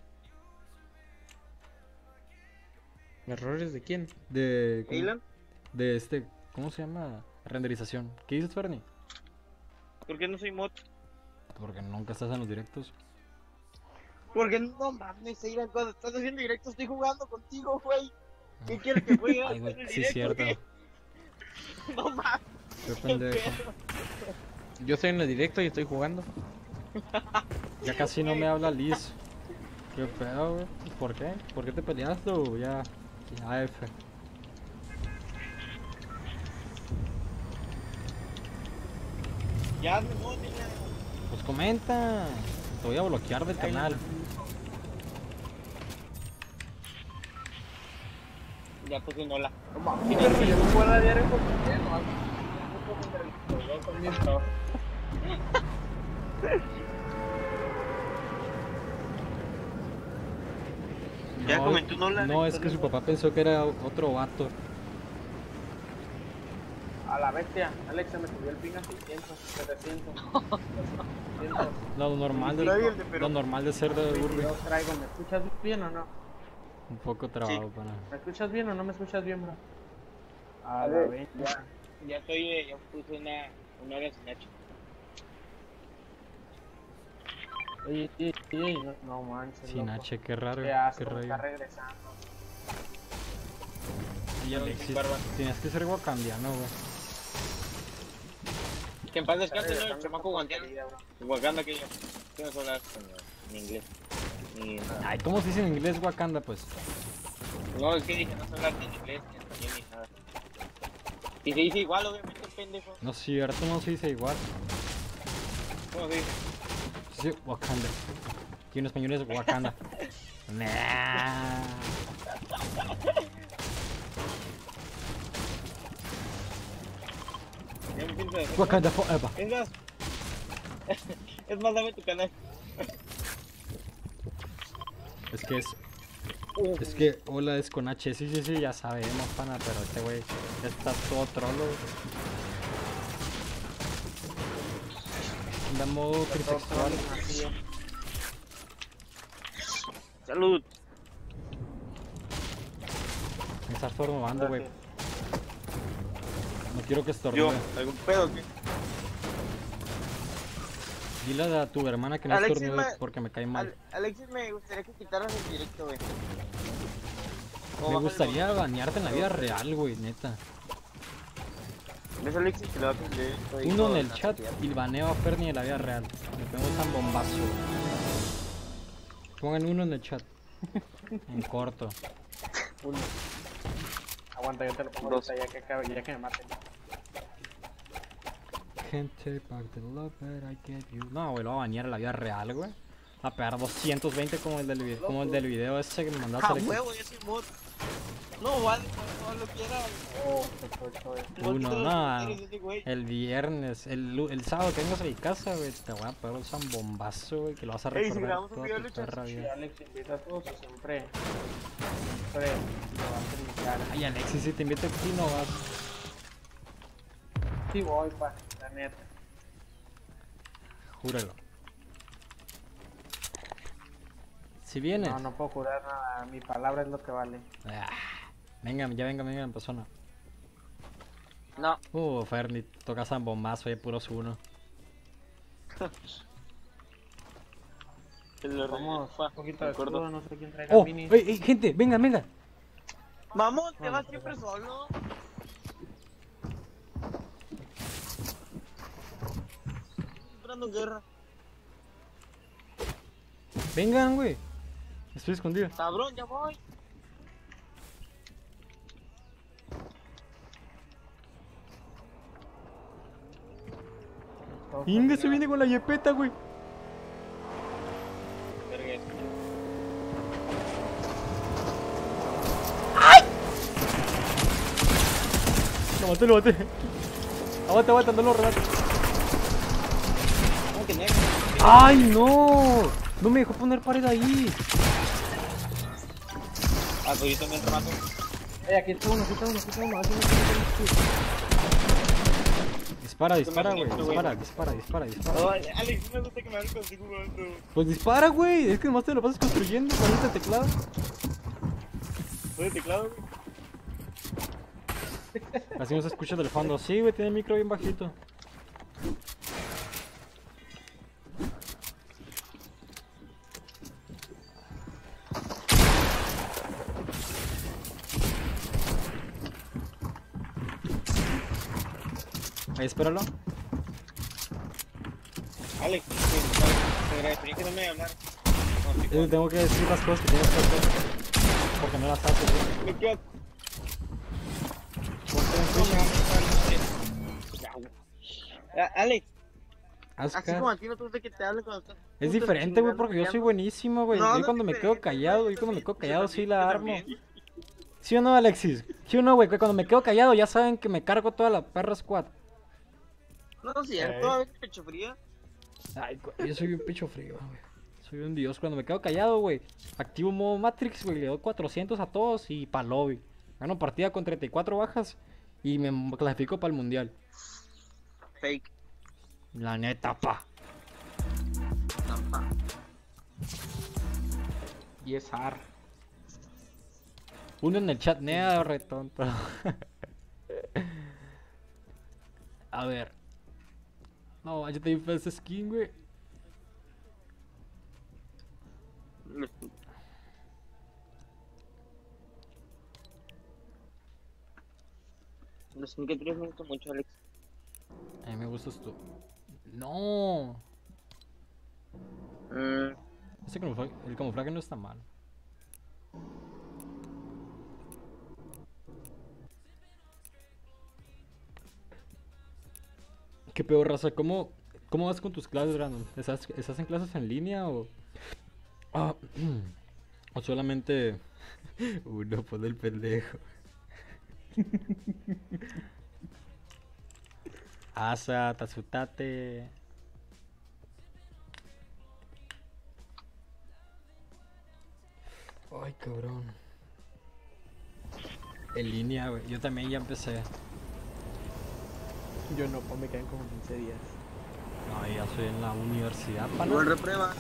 ¿Errores de quién? De... ¿cómo? ¿Eilan? De este... ¿Cómo se llama? Renderización. ¿Qué dices, Ferni? ¿Por qué no soy moto? Porque nunca estás en los directos. Porque no mames, Eilan, cuando estás haciendo directo estoy jugando contigo, güey. ¿Qué quieres que juegue? Ay, güey, en el sí es directo, cierto. güey? No mames. Qué pendejo. Yo estoy en el directo y estoy jugando. Ya casi no me habla Liz. ¿Qué pedo, güey? ¿Por qué? ¿Por qué te peleaste o ya? Ya, F. Ya me moto, ya. Pues comenta. Te voy a bloquear del canal. Ya puse un hola. No mames, pero yo no puedo a diario con Ya No, comentó un hola. No, es que su papá pensó que era otro vato. A la bestia, Alex se me subió el ping a seiscientos, setecientos. setecientos. Lo normal de, Nadie el de Perú. lo normal de ser de Urbi. Yo traigo, ¿me escuchas bien o no? Un poco trabado para. ¿Me escuchas bien o no me escuchas bien, bro? A A la ver, bestia. Ya estoy, eh, ya puse una, una hora sin H. Oye, oye, oye, no, no manches, Sin loco. H, qué raro, Qué qué asco, rollo. está regresando. Y Pero Alexis, sin barba. tienes que ser wakandiano, güey. Que en paz Está descanse, ¿no? El regresando chamaco esta guanteano. porquería, bro. Wakanda que yo. Yo no sé hablar español, ni inglés, ni nada. Ay, ¿cómo se dice en inglés Wakanda, pues? No, es que dije, no sé hablar ni en inglés, ni en español, ni nada. Y se dice igual, obviamente, pendejo. No es cierto, no se dice igual. ¿Cómo se dice? Se dice Wakanda. Aquí en español es Wakanda. Nah. Ya me siento de Wakanda forever. Es más, es más, dame tu canal. Es que es. Es que hola es con H. Sí, sí, sí, ya sabemos, pana, pero este güey está todo trolo. Anda modo trisexual. Así es. Salud. Me está estornudando, güey. Gracias. No quiero que Yo, estornude. ¿algún pedo qué? Dile a tu hermana que no Alexis estornude me- porque me cae mal. Al- Alexis, me gustaría que quitaras el directo, güey. O Me bájale gustaría el banearte en la vida real, güey, neta. volumen. ¿Ves a Alexis que le va a hacer el directo y Uno todo, en el ¿no? chat y baneo a Fernie en la vida real. Me pego tan bombazo. Pongan uno en el chat. En corto. Uno. Aguanta, yo te lo pongo Dos. ahorita ya que acabe, ya que me maten. Gente, back the love that I gave you. No, güey, lo voy a banear en la vida real, güey. A pegar doscientos veinte como el del, vi- como el del video ese que me mandaste. ¡Ah, Alexis. huevo! Ya soy mod. No, vale, no lo quiera. Oh, se cortó eso. Mod, Uno, quita los no. comentarios de ese güey. El viernes, el, lu- el sábado que vengas a mi casa, güey, te voy a pegar un zambombazo, güey, que lo vas a Ey, si recordar grabamos un toda video, tu Luchas. perra Si vida. Alex invita a todos, o siempre. Siempre lo va a hacer mi cara. Ay, Alexis, si te invito aquí no vas. Sí voy, pa, la neta. Júralo. Si vienes. No, no puedo jurar nada, mi palabra es lo que vale. Ah, venga, ya venga, venga en persona. No, Uh, Fernie, toca zambombazo, hay puros uno. te lo Vamos, refa, un poquito de acuerdo. escudo, no sé quién traiga Oh, mini. ey, ey, gente, venga, venga. Mamón, te No, vas no, siempre no. solo. Esperando guerra. Vengan, güey. Estoy escondido. Cabrón, ya voy. Todos Inga se por viene con la yepeta, güey. Verga, eso. Lo maté, lo maté. Aguanta, aguanta, no lo remate. ¿Cómo que negro? ¡Ay, no! No me dejó poner pared ahí. Ah, pues yo también remato. Eh, aquí está uno, aquí está uno, aquí está uno, aquí está uno. Dispara, dispara, me güey. conecto, güey. Dispara, dispara, dispara, dispara. Ay, Alex, no me gusta que me hables contigo jugando. Pues dispara, güey. Es que nomás te lo pasas construyendo con este teclado. ¿Soy de teclado, güey? Así no se escucha del fondo. Sí, güey, tiene el micro bien bajito. Ahí, espéralo. Alex, te agradecería que no me hablar. No, sí, Eh, tengo que decir las cosas que tienes que hacer. Porque no las haces, güey. me quedo. Ponte en No, Twitch. me va a pasar. Ya, güey. Ah, Alex, Haz así caso. como a ti no te gusta que te hablen cuando estás. Es puto diferente, güey, chingando, porque yo soy peleando. buenísimo, güey. No, Yo no cuando es me quedo diferente, callado, güey, yo cuando me yo quedo también, callado yo sí la también, armo. yo también. ¿Sí o no, Alexis? ¿Sí o no, güey? Que cuando me quedo callado ya saben que me cargo toda la perra squad. No es cierto, a veces pecho frío. Ay, güey, yo soy un pecho frío, güey. Soy un dios. Cuando me quedo callado, güey, activo modo Matrix, güey, le doy cuatrocientos a todos y pa' lobby. Gano partida con treinta y cuatro bajas y me clasifico para el mundial. Fake. La neta, pa. Tampa. Y es ar. Uno en el chat, nea, re tonto. A ver. No, yo te di esa skin, güey. Los cinco tres me gusta mucho, Alex. A mí me gustas tú. No. Mm, Este camuflaje, el camuflaje no está mal. ¿Qué peor, raza? ¿Cómo, cómo vas con tus clases, Brandon? ¿Estás, ¿Estás en clases en línea o...? Ah, o solamente... Uno pone el pendejo. Asa, Tazutate. Ay, cabrón. En línea, güey. Yo también ya empecé. Yo no, pues me quedan como quince días. No, ya soy en la universidad, pana. igual reprueba.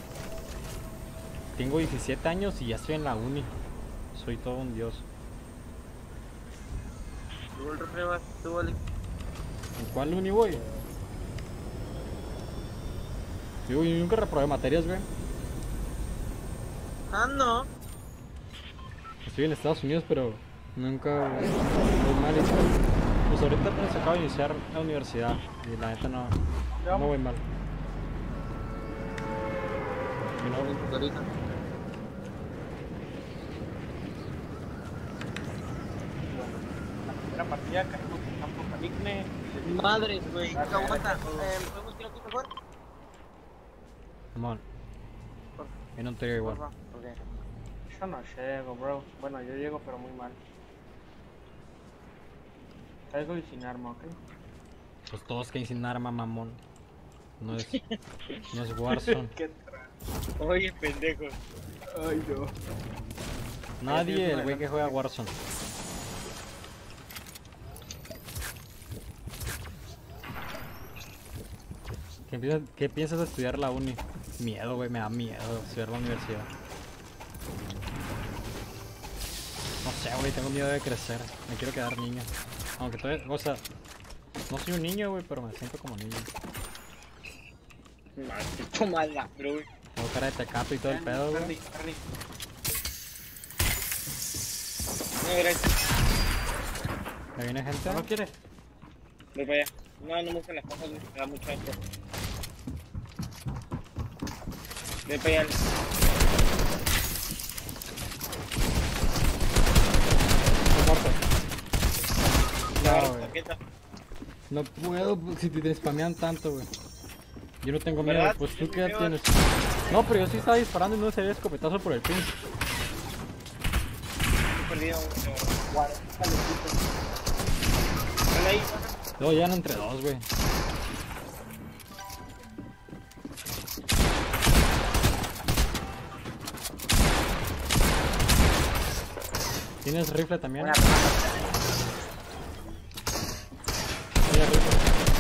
Tengo diecisiete años y ya estoy en la uni. Soy todo un dios. Igual reprueba, tú, Alex. ¿En cuál uni voy? Digo, yo nunca reprobé materias, güey. Ah, no. Estoy en Estados Unidos, pero nunca voy mal. Pues ahorita apenas acabo de iniciar la universidad y la neta no, no voy mal. Y no, En tu carita. La primera partida caímos en campo Caligne. Madres, güey. Aguanta. Eh, ¿Podemos tirar aquí mejor? come on. En un tiro igual. Porfa. Ok. Yo no llego, bro. Bueno, yo llego, pero muy mal. Caigo y sin arma, ¿ok? Pues todos que sin arma, mamón. No es, no es Warzone. ¿Qué? Oye, pendejo. Ay, no. Nadie, el güey que juega Warzone. ¿Qué piensas, ¿Qué piensas de estudiar la uni? Miedo, güey, me da miedo estudiar la universidad. No sé, güey, tengo miedo de crecer. Me quiero quedar niño. Aunque todavía, o sea, no soy un niño, güey, pero me siento como niño. Toma la, bro. Tengo cara de tecato y todo el pedo, güey. Ferdi, Ferdi. No, gracias. ¿Me viene gente? ¿No lo quieres? Voy para allá. No, no me gustan las cosas, me da mucho asco. Voy para allá. Muerto. Claro, No, güey. tarjeta. No puedo pues, si te spamean tanto, güey. Yo no tengo miedo, ¿Verdad? pues tú Yo qué edad creo- tienes. No, pero yo sí estaba disparando y no se ve escopetazo por el pin. He perdido un. Dale ahí, baja. Luego llegan entre dos, güey. ¿Tienes rifle también? Buena Tienes rifle.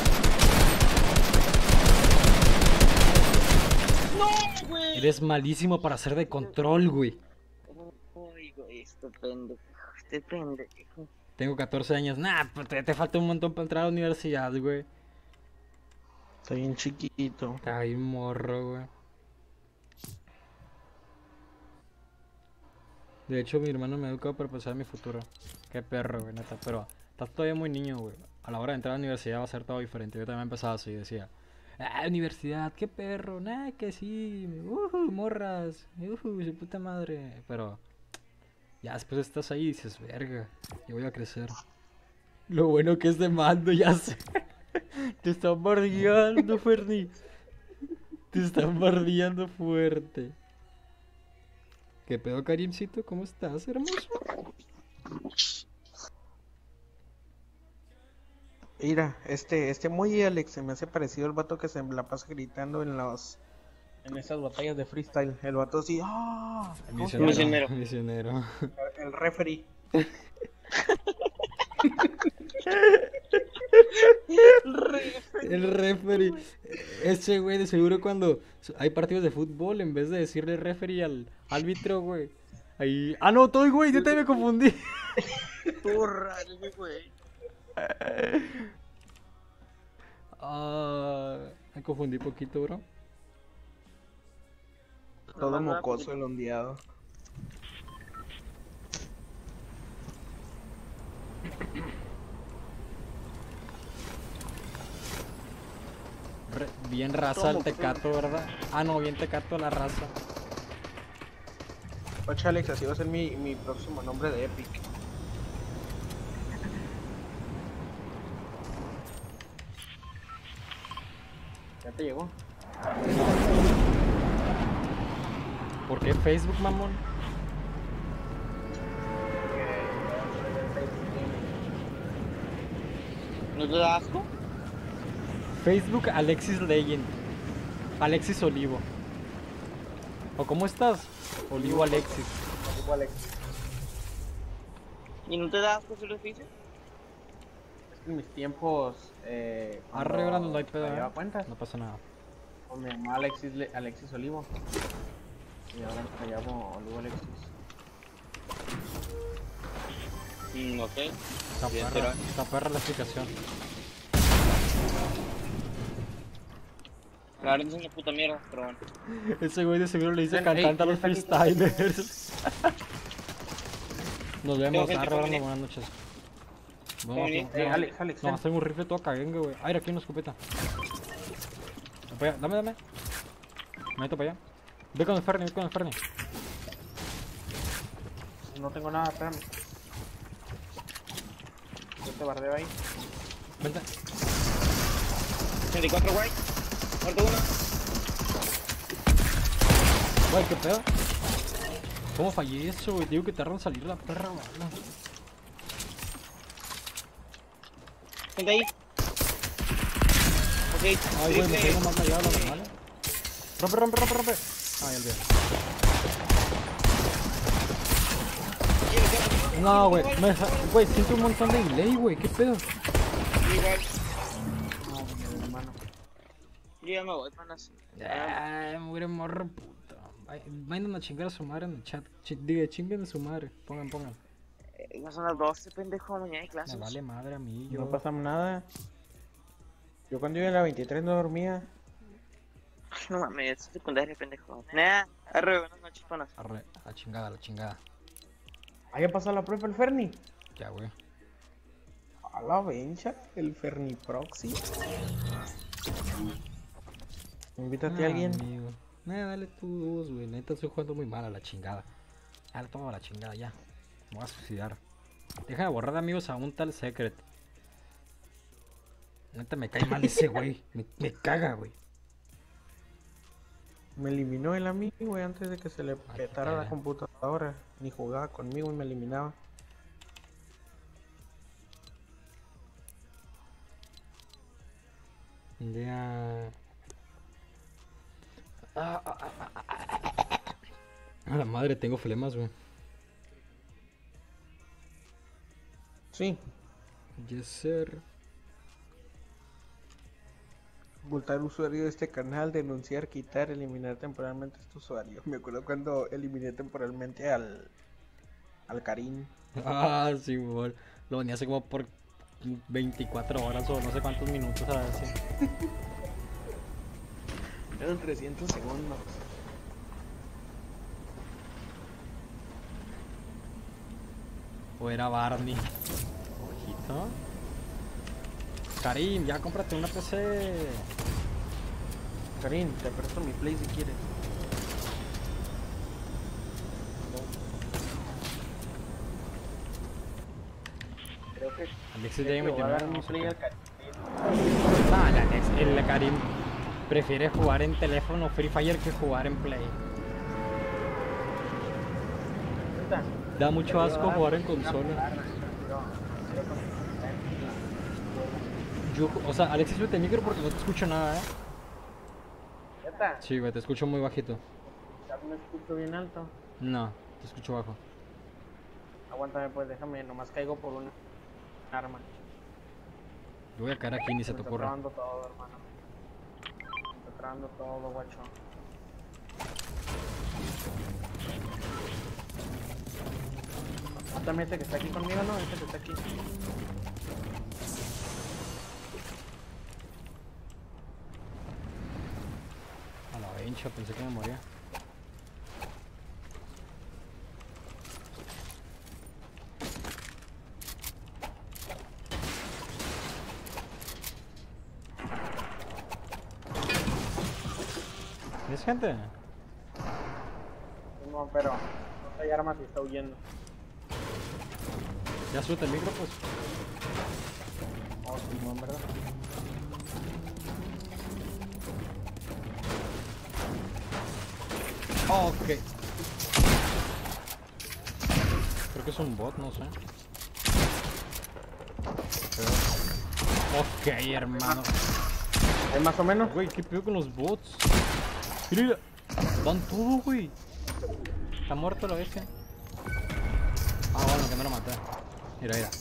¡No, güey! Eres malísimo para hacer de control, güey. Uy, güey, este pendejo. Este pendejo. Tengo catorce años. Nah, pues te, te falta un montón para entrar a la universidad, güey. Estoy bien chiquito. Ay, morro, güey. De hecho, mi hermano me educó para pensar en mi futuro. Qué perro, güey, neta. Pero estás todavía muy niño, güey. A la hora de entrar a la universidad va a ser todo diferente. Yo también empezaba así, decía. Ah, universidad, qué perro, nah, que sí. Uh, morras. Uh, su puta madre. Pero ya después estás ahí y dices, verga, yo voy a crecer. Lo bueno que es de mando, ya sé. Te están bardeando, Ferdi. Te están bardeando fuerte. ¿Qué pedo, Karimcito? ¿Cómo estás, hermoso? Mira, este, este muy Alex se me hace parecido al vato que se la pasa gritando en los, en esas batallas de freestyle. El vato así, ¡ah! ¿Cómo se llama? Misionero. Misionero. El referee. El referee. Ese güey, de seguro cuando hay partidos de fútbol, en vez de decirle referee al árbitro, güey. Ahí. Ah, no, estoy, güey, yo también me confundí. Porra, güey. Ah, me confundí poquito, bro. Todo más mocoso rápido. el ondeado. Re- bien raza ¿Cómo? el tecato, ¿verdad? Ah, no, bien tecato la raza. Oye, Alex, así va a ser mi, mi próximo nombre de Epic. ¿Ya te llegó? ¿Por qué Facebook, mamón? ¿No te da asco? Facebook Alexis Legend. Alexis Olivo. ¿O cómo estás? Olivo Alexis. Igual Alex. ¿Y no te da asco su oficio? Es que en mis tiempos. Eh, Arre, ahora no hay pedo. me ¿eh? daba cuenta. No pasa nada. O me llamaba Alexis, Le- Alexis Olivo. Y ahora me llamo Olivo Alexis. Mm, ok. Está Bien, perra, pero- está perra la explicación. La verdad es una puta mierda, pero bueno. Ese güey de seguro le dice Ven, cantante a ey, los está aquí. freestylers. Nos vemos, gente, arre, ¿cómo ahora, viene? buenas noches. ¿Cómo Vamos, viene? Eh, Alex, Alex, no, ven. tengo un rifle todo caguengue, güey. Ay, aquí una escopeta. Ven para allá, dame, dame. Me meto para allá. Ve con el Fernie, ve con el Fernie. No tengo nada, espérame. Yo te bardeo ahí. Vente. ochenta y cuatro, güey. Muerto uno. Güey, qué pedo. ¿Cómo fallé eso, güey? Digo que tardan en salir la perra bala. Gente ahí. Ok. Ay, güey, me triple. pego más allá de lo normal. Rompe, rompe, rompe, rompe. Ay, olvidé. No, güey, me deja- güey, siento un montón de delay, güey, qué pedo. Igual. No, mi hermano. Yo ya me voy, panas. Ay, mugre morro, puta. Ay, vayan a chingar a su madre en el chat. Ch diga, chinguen a su madre. Pongan, pongan. Eh, ya son las doce, pendejo, mañana hay Me clases. vale madre a mí, yo. No pasamos nada. Yo cuando iba en la veintitrés no dormía. No mames, es secundaria, pendejo. Nah, arre, buenas noches, panas. Arre, a la chingada, a la chingada. ¿Ah, ya pasó la prueba el Ferni? Ya, güey. A la vencha, el Ferni Proxy. Invítate a alguien. Amigo. Nah, dale tú dos, güey. Neta, estoy jugando muy mal a la chingada. Dale todo a la chingada, ya. Me voy a suicidar. Deja de borrar amigos a un tal Secret. Neta, me cae mal ese güey. Me, me caga, güey. Me eliminó el amigo, güey, antes de que se le Ay, qué petara la pena. computadora. Ni jugaba conmigo y me eliminaba. Ya. Ah, ah, ah, ah, ah, ah. A la madre, tengo flemas, güey. Sí. Yes, sir. Ocultar usuario de este canal, denunciar, quitar, eliminar temporalmente este usuario. Me acuerdo cuando eliminé temporalmente al al Karim. Ah, sí, bol. Lo venía hace como por veinticuatro horas o no sé cuántos minutos a ver si. Eran trescientos segundos. O era Barney. Ojito. Karim, ya cómprate una P C. Karim, te presto mi play si quieres. Creo que Alexis creo ya que le voy a dar veintinueve, mi no sé play qué. al Karim. Ah, el Alex, el Karim prefiere jugar en teléfono Free Fire que jugar en Play. Ahorita. Da mucho Te voy a asco dar jugar en una consola. palabra, pero- pero como que está en Yo, o sea, Alexis, vete micro porque no te escucho nada, eh. la- Neta, Sí, güey, te escucho muy bajito. ya me escucho bien alto. No, te escucho bajo. Aguántame pues, déjame, nomás caigo por una arma. Yo voy a caer aquí, ni se Me te está ocurra. trabando todo, hermano. Me está trabando todo, guacho. Mátame este que está aquí conmigo, ¿no? Este que está aquí. A la vencha, pensé que me moría. ¿Es gente? No, pero no hay armas y está huyendo. Ya suelta el micro, pues. Oh, Simón, ¿verdad? Ok. Creo que es un bot, no sé. Pero... Ok, hermano. ¿Hay más o menos? Güey, ¿qué pedo con los bots? Mira, dan todo, güey. Está muerto la bestia. Ah, bueno, que no lo maté. Mira, mira.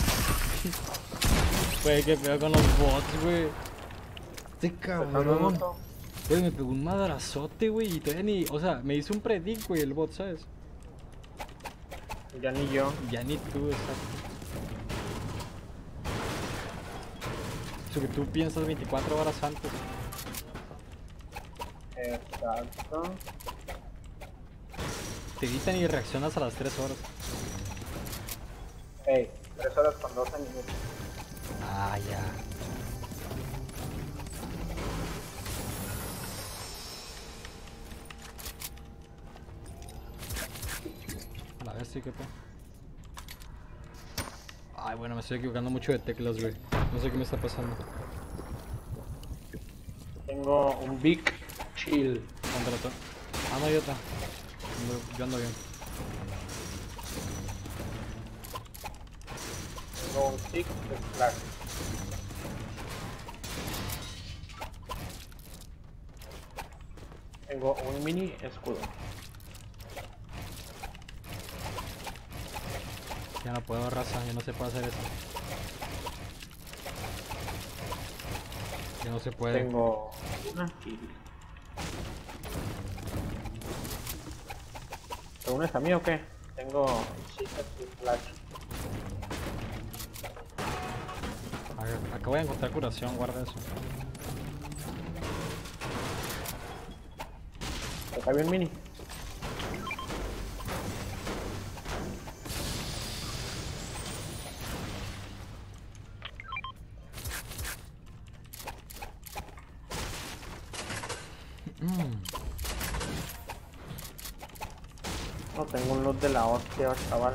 Güey, qué pedo con los bots, güey. Este cabrón. Güey, me pegó un madrazote, güey. Y todavía ni. O sea, me hizo un predict, güey, el bot, ¿sabes? Ya ni yo. Ya ni tú, exacto. Eso que tú piensas veinticuatro horas antes. Exacto. Te gritan y reaccionas a las tres horas. Ey, tres horas con doce minutos. Ah, ya. A la vez sí que pe. Ay, bueno, me estoy equivocando mucho de teclas, güey. No sé qué me está pasando. Tengo un Big Chill. Contrato. Ah, no hay otra. Ando- Yo ando bien. Tengo un Six Splash. Tengo un mini escudo. Ya no puedo, raza. Ya no se puede hacer eso. Ya no se puede. Tengo una kill. ¿Te unes a mí o qué? Tengo Six Splash. Acá- Acabo de encontrar curación, guarda eso. ¿Te cabe un mini? Mm. No, tengo un loot de la hostia, chaval.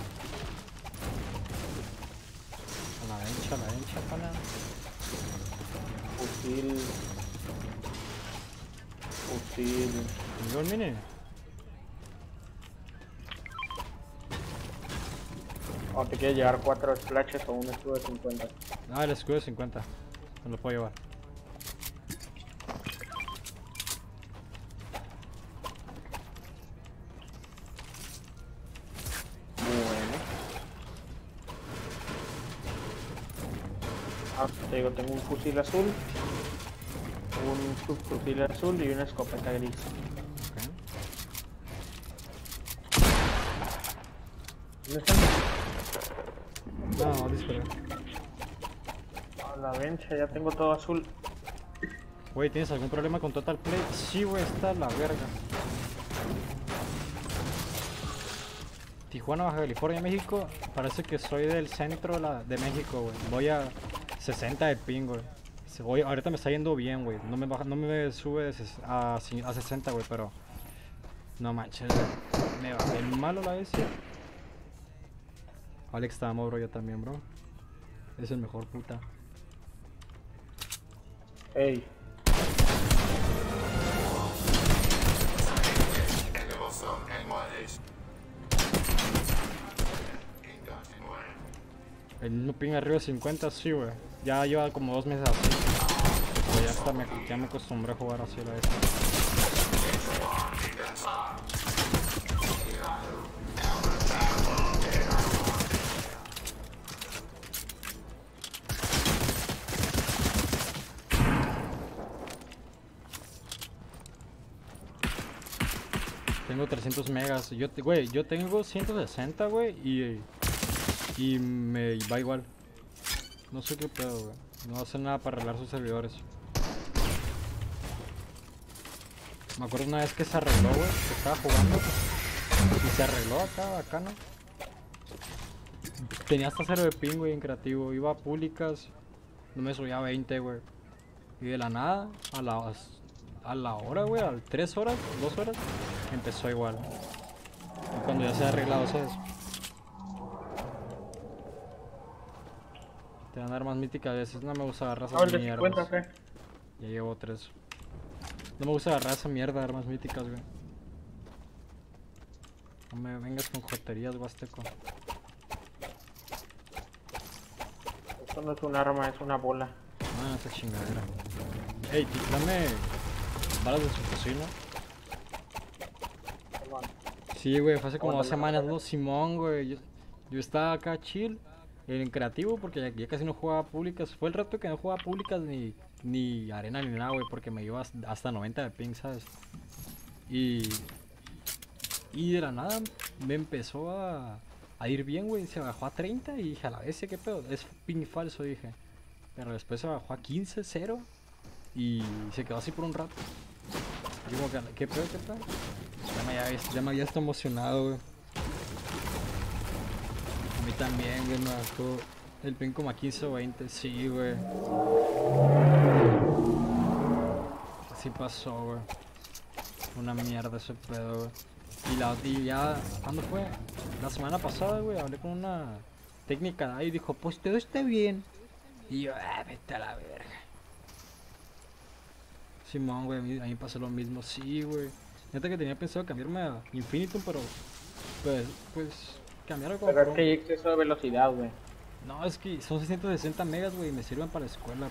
A la hencha, a la hencha, pana. Fusil. Fusil. ¿Tengo el mini? O te quieres llevar cuatro splashes o un escudo de cincuenta. Ah, el escudo de cincuenta. Me lo puedo llevar. Bueno. Ah, te digo, tengo un fusil azul, un subfusil azul y una escopeta gris. Ok. ¿Dónde están? No, no, disparé. A la vencha, ya tengo todo azul. Güey, ¿tienes algún problema con Total Play? Sí, güey, está la verga. Tijuana, Baja California, México. Parece que soy del centro de la- de México, güey. Voy a sesenta de ping, güey. Se- voy- Ahorita me está yendo bien, güey. No me baja, no me sube de ses- a, ci- a sesenta, güey, pero... No manches, güey. Me va bien malo la vez. Alex te amo, bro, yo también, bro. Es el mejor puta. Ey, El mismo ping arriba de cincuenta, sí, güey. Ya lleva como dos meses así. Pero ya, hasta me, ya me acostumbré a jugar así la vez. Tengo trescientos megas. Yo, te- güey, yo tengo ciento sesenta, güey, y, y me va igual. No sé qué pedo, güey. No hace nada para arreglar sus servidores. Me acuerdo una vez que se arregló, güey, que estaba jugando. Y se arregló acá, acá, ¿no? Tenía hasta cero de ping, güey, en creativo. Iba a públicas, no me subía a veinte, güey. Y de la nada, a las, a la hora, güey, a tres horas, dos horas, empezó igual. Y cuando ya se ha arreglado, ¿sabes? Te dan armas míticas a veces, no me gusta agarrar esas A ver, de mierdas. cincuenta, ¿qué? Ya llevo tres. No me gusta agarrar esa mierda de armas míticas, güey. No me vengas con joterías, Huasteco. Esto no es un arma, es una bola. Ah, esa chingadera. Ey, tí- dame balas de su cocina. Perdón. Sí, güey, fue hace como dos Aguántame, semanas, aguántame. ¿no? Simón, güey. Yo, yo estaba acá chill, en creativo, porque ya, ya casi no jugaba públicas. Fue el rato que no jugaba públicas ni, ni arena ni nada, güey, porque me iba has- hasta noventa de ping, ¿sabes? Y. Y de la nada me empezó a, a ir bien, güey. Se bajó a treinta y dije, a la vez, ¿qué pedo? Es ping falso, dije. Pero después se bajó a quince, cero. Y se quedó así por un rato. Y como que, ¿qué pedo, qué pedo? Ya me había, ya me había estado emocionado, güey. A mí también, güey, me bajó el ping como a quince o veinte. Sí, güey. Así pasó, güey. Una mierda ese pedo, güey. Y, la, y ya, ¿cuándo fue? La semana pasada, güey, hablé con una técnica de ahí y dijo, pues todo está bien. Y yo, ah, vete a la verga. Simón, güey, a mí, a mí pasó lo mismo, sí, güey. Neta que tenía pensado cambiarme a Infinitum, pero pues, pues, cambiarlo como Pero por es que un- hay exceso de velocidad, güey. No, es que son seiscientos sesenta megas, güey, y me sirven para la escuela.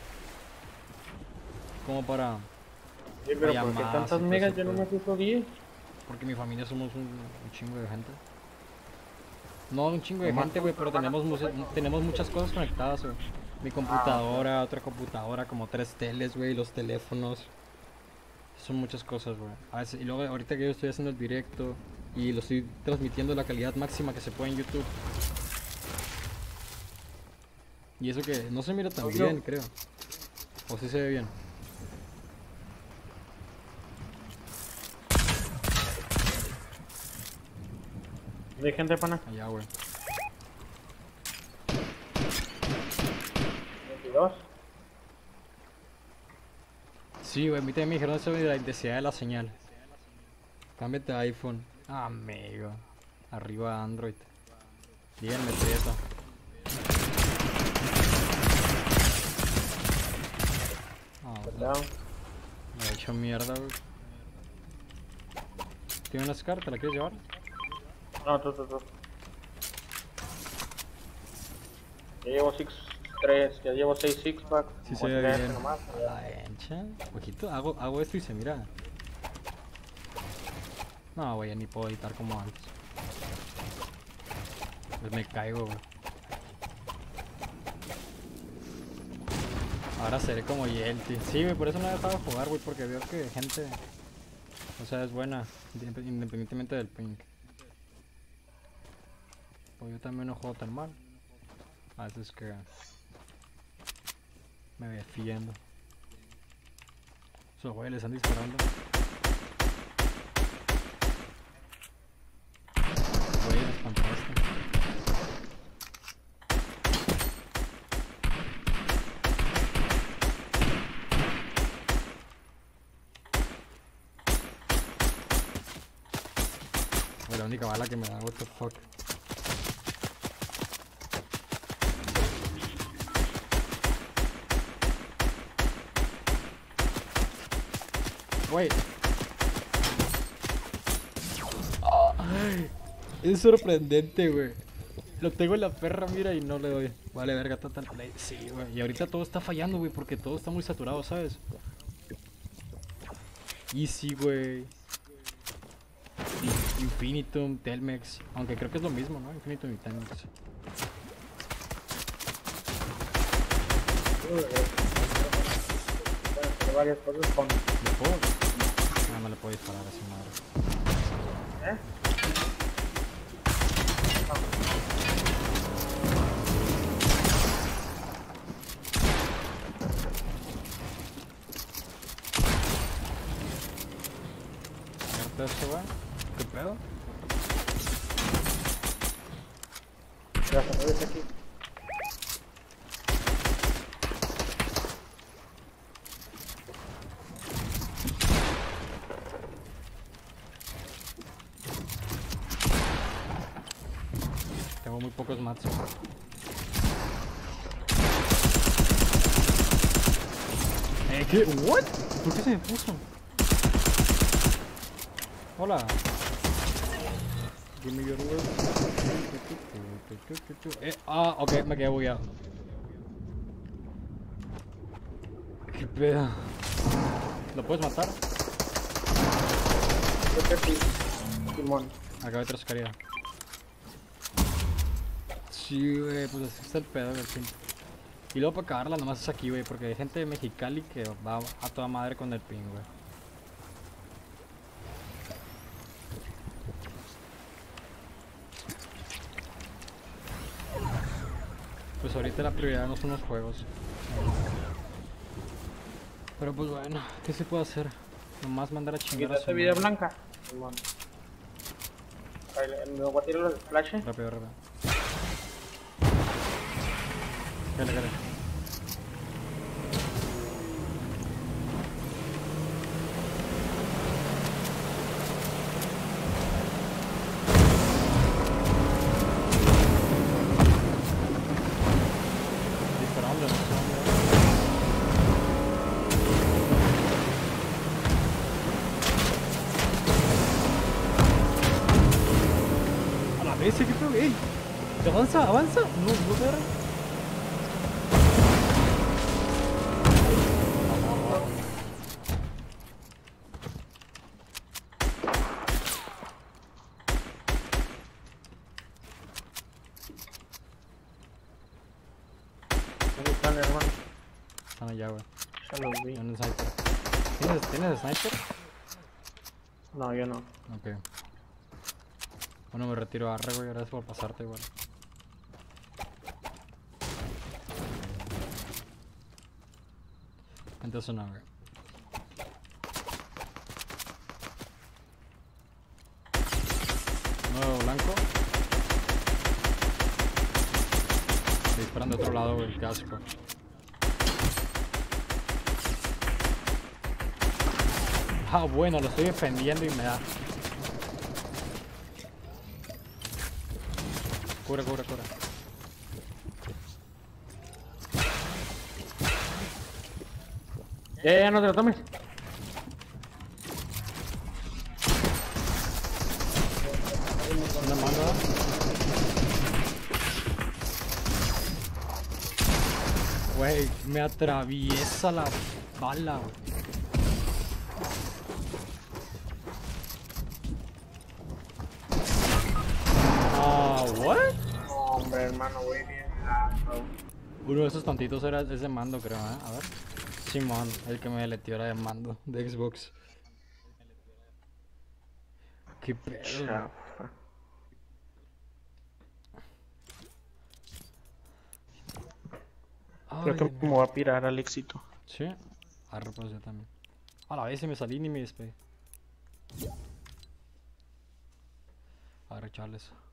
Como para... Sí, pero Vaya ¿por qué más, tantas y todo megas? ese Yo no me pedo. fijo diez. Porque mi familia somos un, un chingo de gente. No un chingo de Nomás gente, tú, güey, tu pero hermana, tenemos, tu mucha- hermano. tenemos muchas cosas conectadas, güey. Mi computadora, otra computadora, como tres teles, güey, los teléfonos. Son muchas cosas, güey. A veces- Y luego ahorita que yo estoy haciendo el directo y lo estoy transmitiendo a la calidad máxima que se puede en YouTube. Y eso que no se mira tan Oye. bien, creo. O sí se ve bien. ¿De gente, pana? Allá, güey. veintidós. Sí, güey, a mí también me dijeron eso de la intensidad de la señal. Cámbiate a iPhone. Amigo. Arriba Android. Díganme prieto. Ah, Perdón. me he hecho mierda, güey. ¿Tiene una Scar? ¿Te la quieres llevar? No, tú, tú, tú. Ya llevo seis tres, ya llevo seis six pack. Sí se Como ve si bien. este nomás, La hencha. Poquito, hago, hago esto y se mira. No, güey, ya ni puedo editar como antes. Pues me caigo, güey. Ahora seré como Yelty. Sí, güey, por eso no he dejado de jugar, güey, porque veo que gente, o sea, es buena, indep- independientemente del ping. Pues yo también no juego tan mal. A veces que me defiendo. Esos güeyes le están disparando. Güey, me espantaste. Güey, la única bala que me da, what the fuck. Güey. Ay, es sorprendente, güey. Lo tengo en la perra, mira, y no le doy. Vale, verga, total. Sí, güey. Y ahorita todo está fallando, güey, porque todo está muy saturado, ¿sabes? Easy, güey. Infinitum, Telmex. Aunque creo que es lo mismo, ¿no? Infinitum y Telmex. Bueno, pero varias cosas con... ¿Le puedo? Ah, no le puedo disparar a su madre. ¿Eh? ¿Qué esto, güey? ¿Qué pedo? Ya se me dice aquí. Tengo muy pocos mats. Eh, ¿qué? ¿What? ¿Por qué se me puso? Hola. Give me your word. Eh, ah, ok, me quedé bugueado. ¿Qué pedo? ¿Lo puedes matar? Creo que sí. Simón. Acabo de trascaría. Sí, güey, pues así está el pedo, güey. Y luego para acabarla nomás es aquí, güey, porque hay gente de Mexicali que va a toda madre con el ping, güey. Pues ahorita la prioridad no son los juegos. Pero pues bueno, ¿qué se puede hacer? Nomás mandar a chingar a su ¿Quitaste vida madre. blanca? Simón. Ahí, me voy a tirar los flashes. Rápido, rápido. Dale, dale. Disparando, no sé dónde. A la vez, ¿qué pedo? ¡Ey! ¡Avanza, avanza! No, no te agarra. ¿Dónde están, hermano? Están allá, güey. Ya los vi. En el sniper. ¿Tienes, ¿Tienes sniper? No, yo no. Ok. Bueno, me retiro a arre, güey. Gracias por pasarte, igual. Entonces no, güey. Nuevo blanco. Estoy disparando de otro lado, güey. Qué asco. Ah, bueno, lo estoy defendiendo y me da. Cura, cura, cura. Ya, ya, no te lo tomes. Una mano. Güey, me atraviesa la bala, güey. Ah, what? No, hombre, hermano, güey, bien. Ah, no. Uno de esos tontitos era ese mando, creo, ¿eh? A ver. Simón, el que me deleteó era de mando de Xbox. Qué pedo. Chafa. Creo que Ay, me voy a pirar al éxito. sí. Arre, pues yo también. A la vez se me salí ni me despegué. A ver, chales.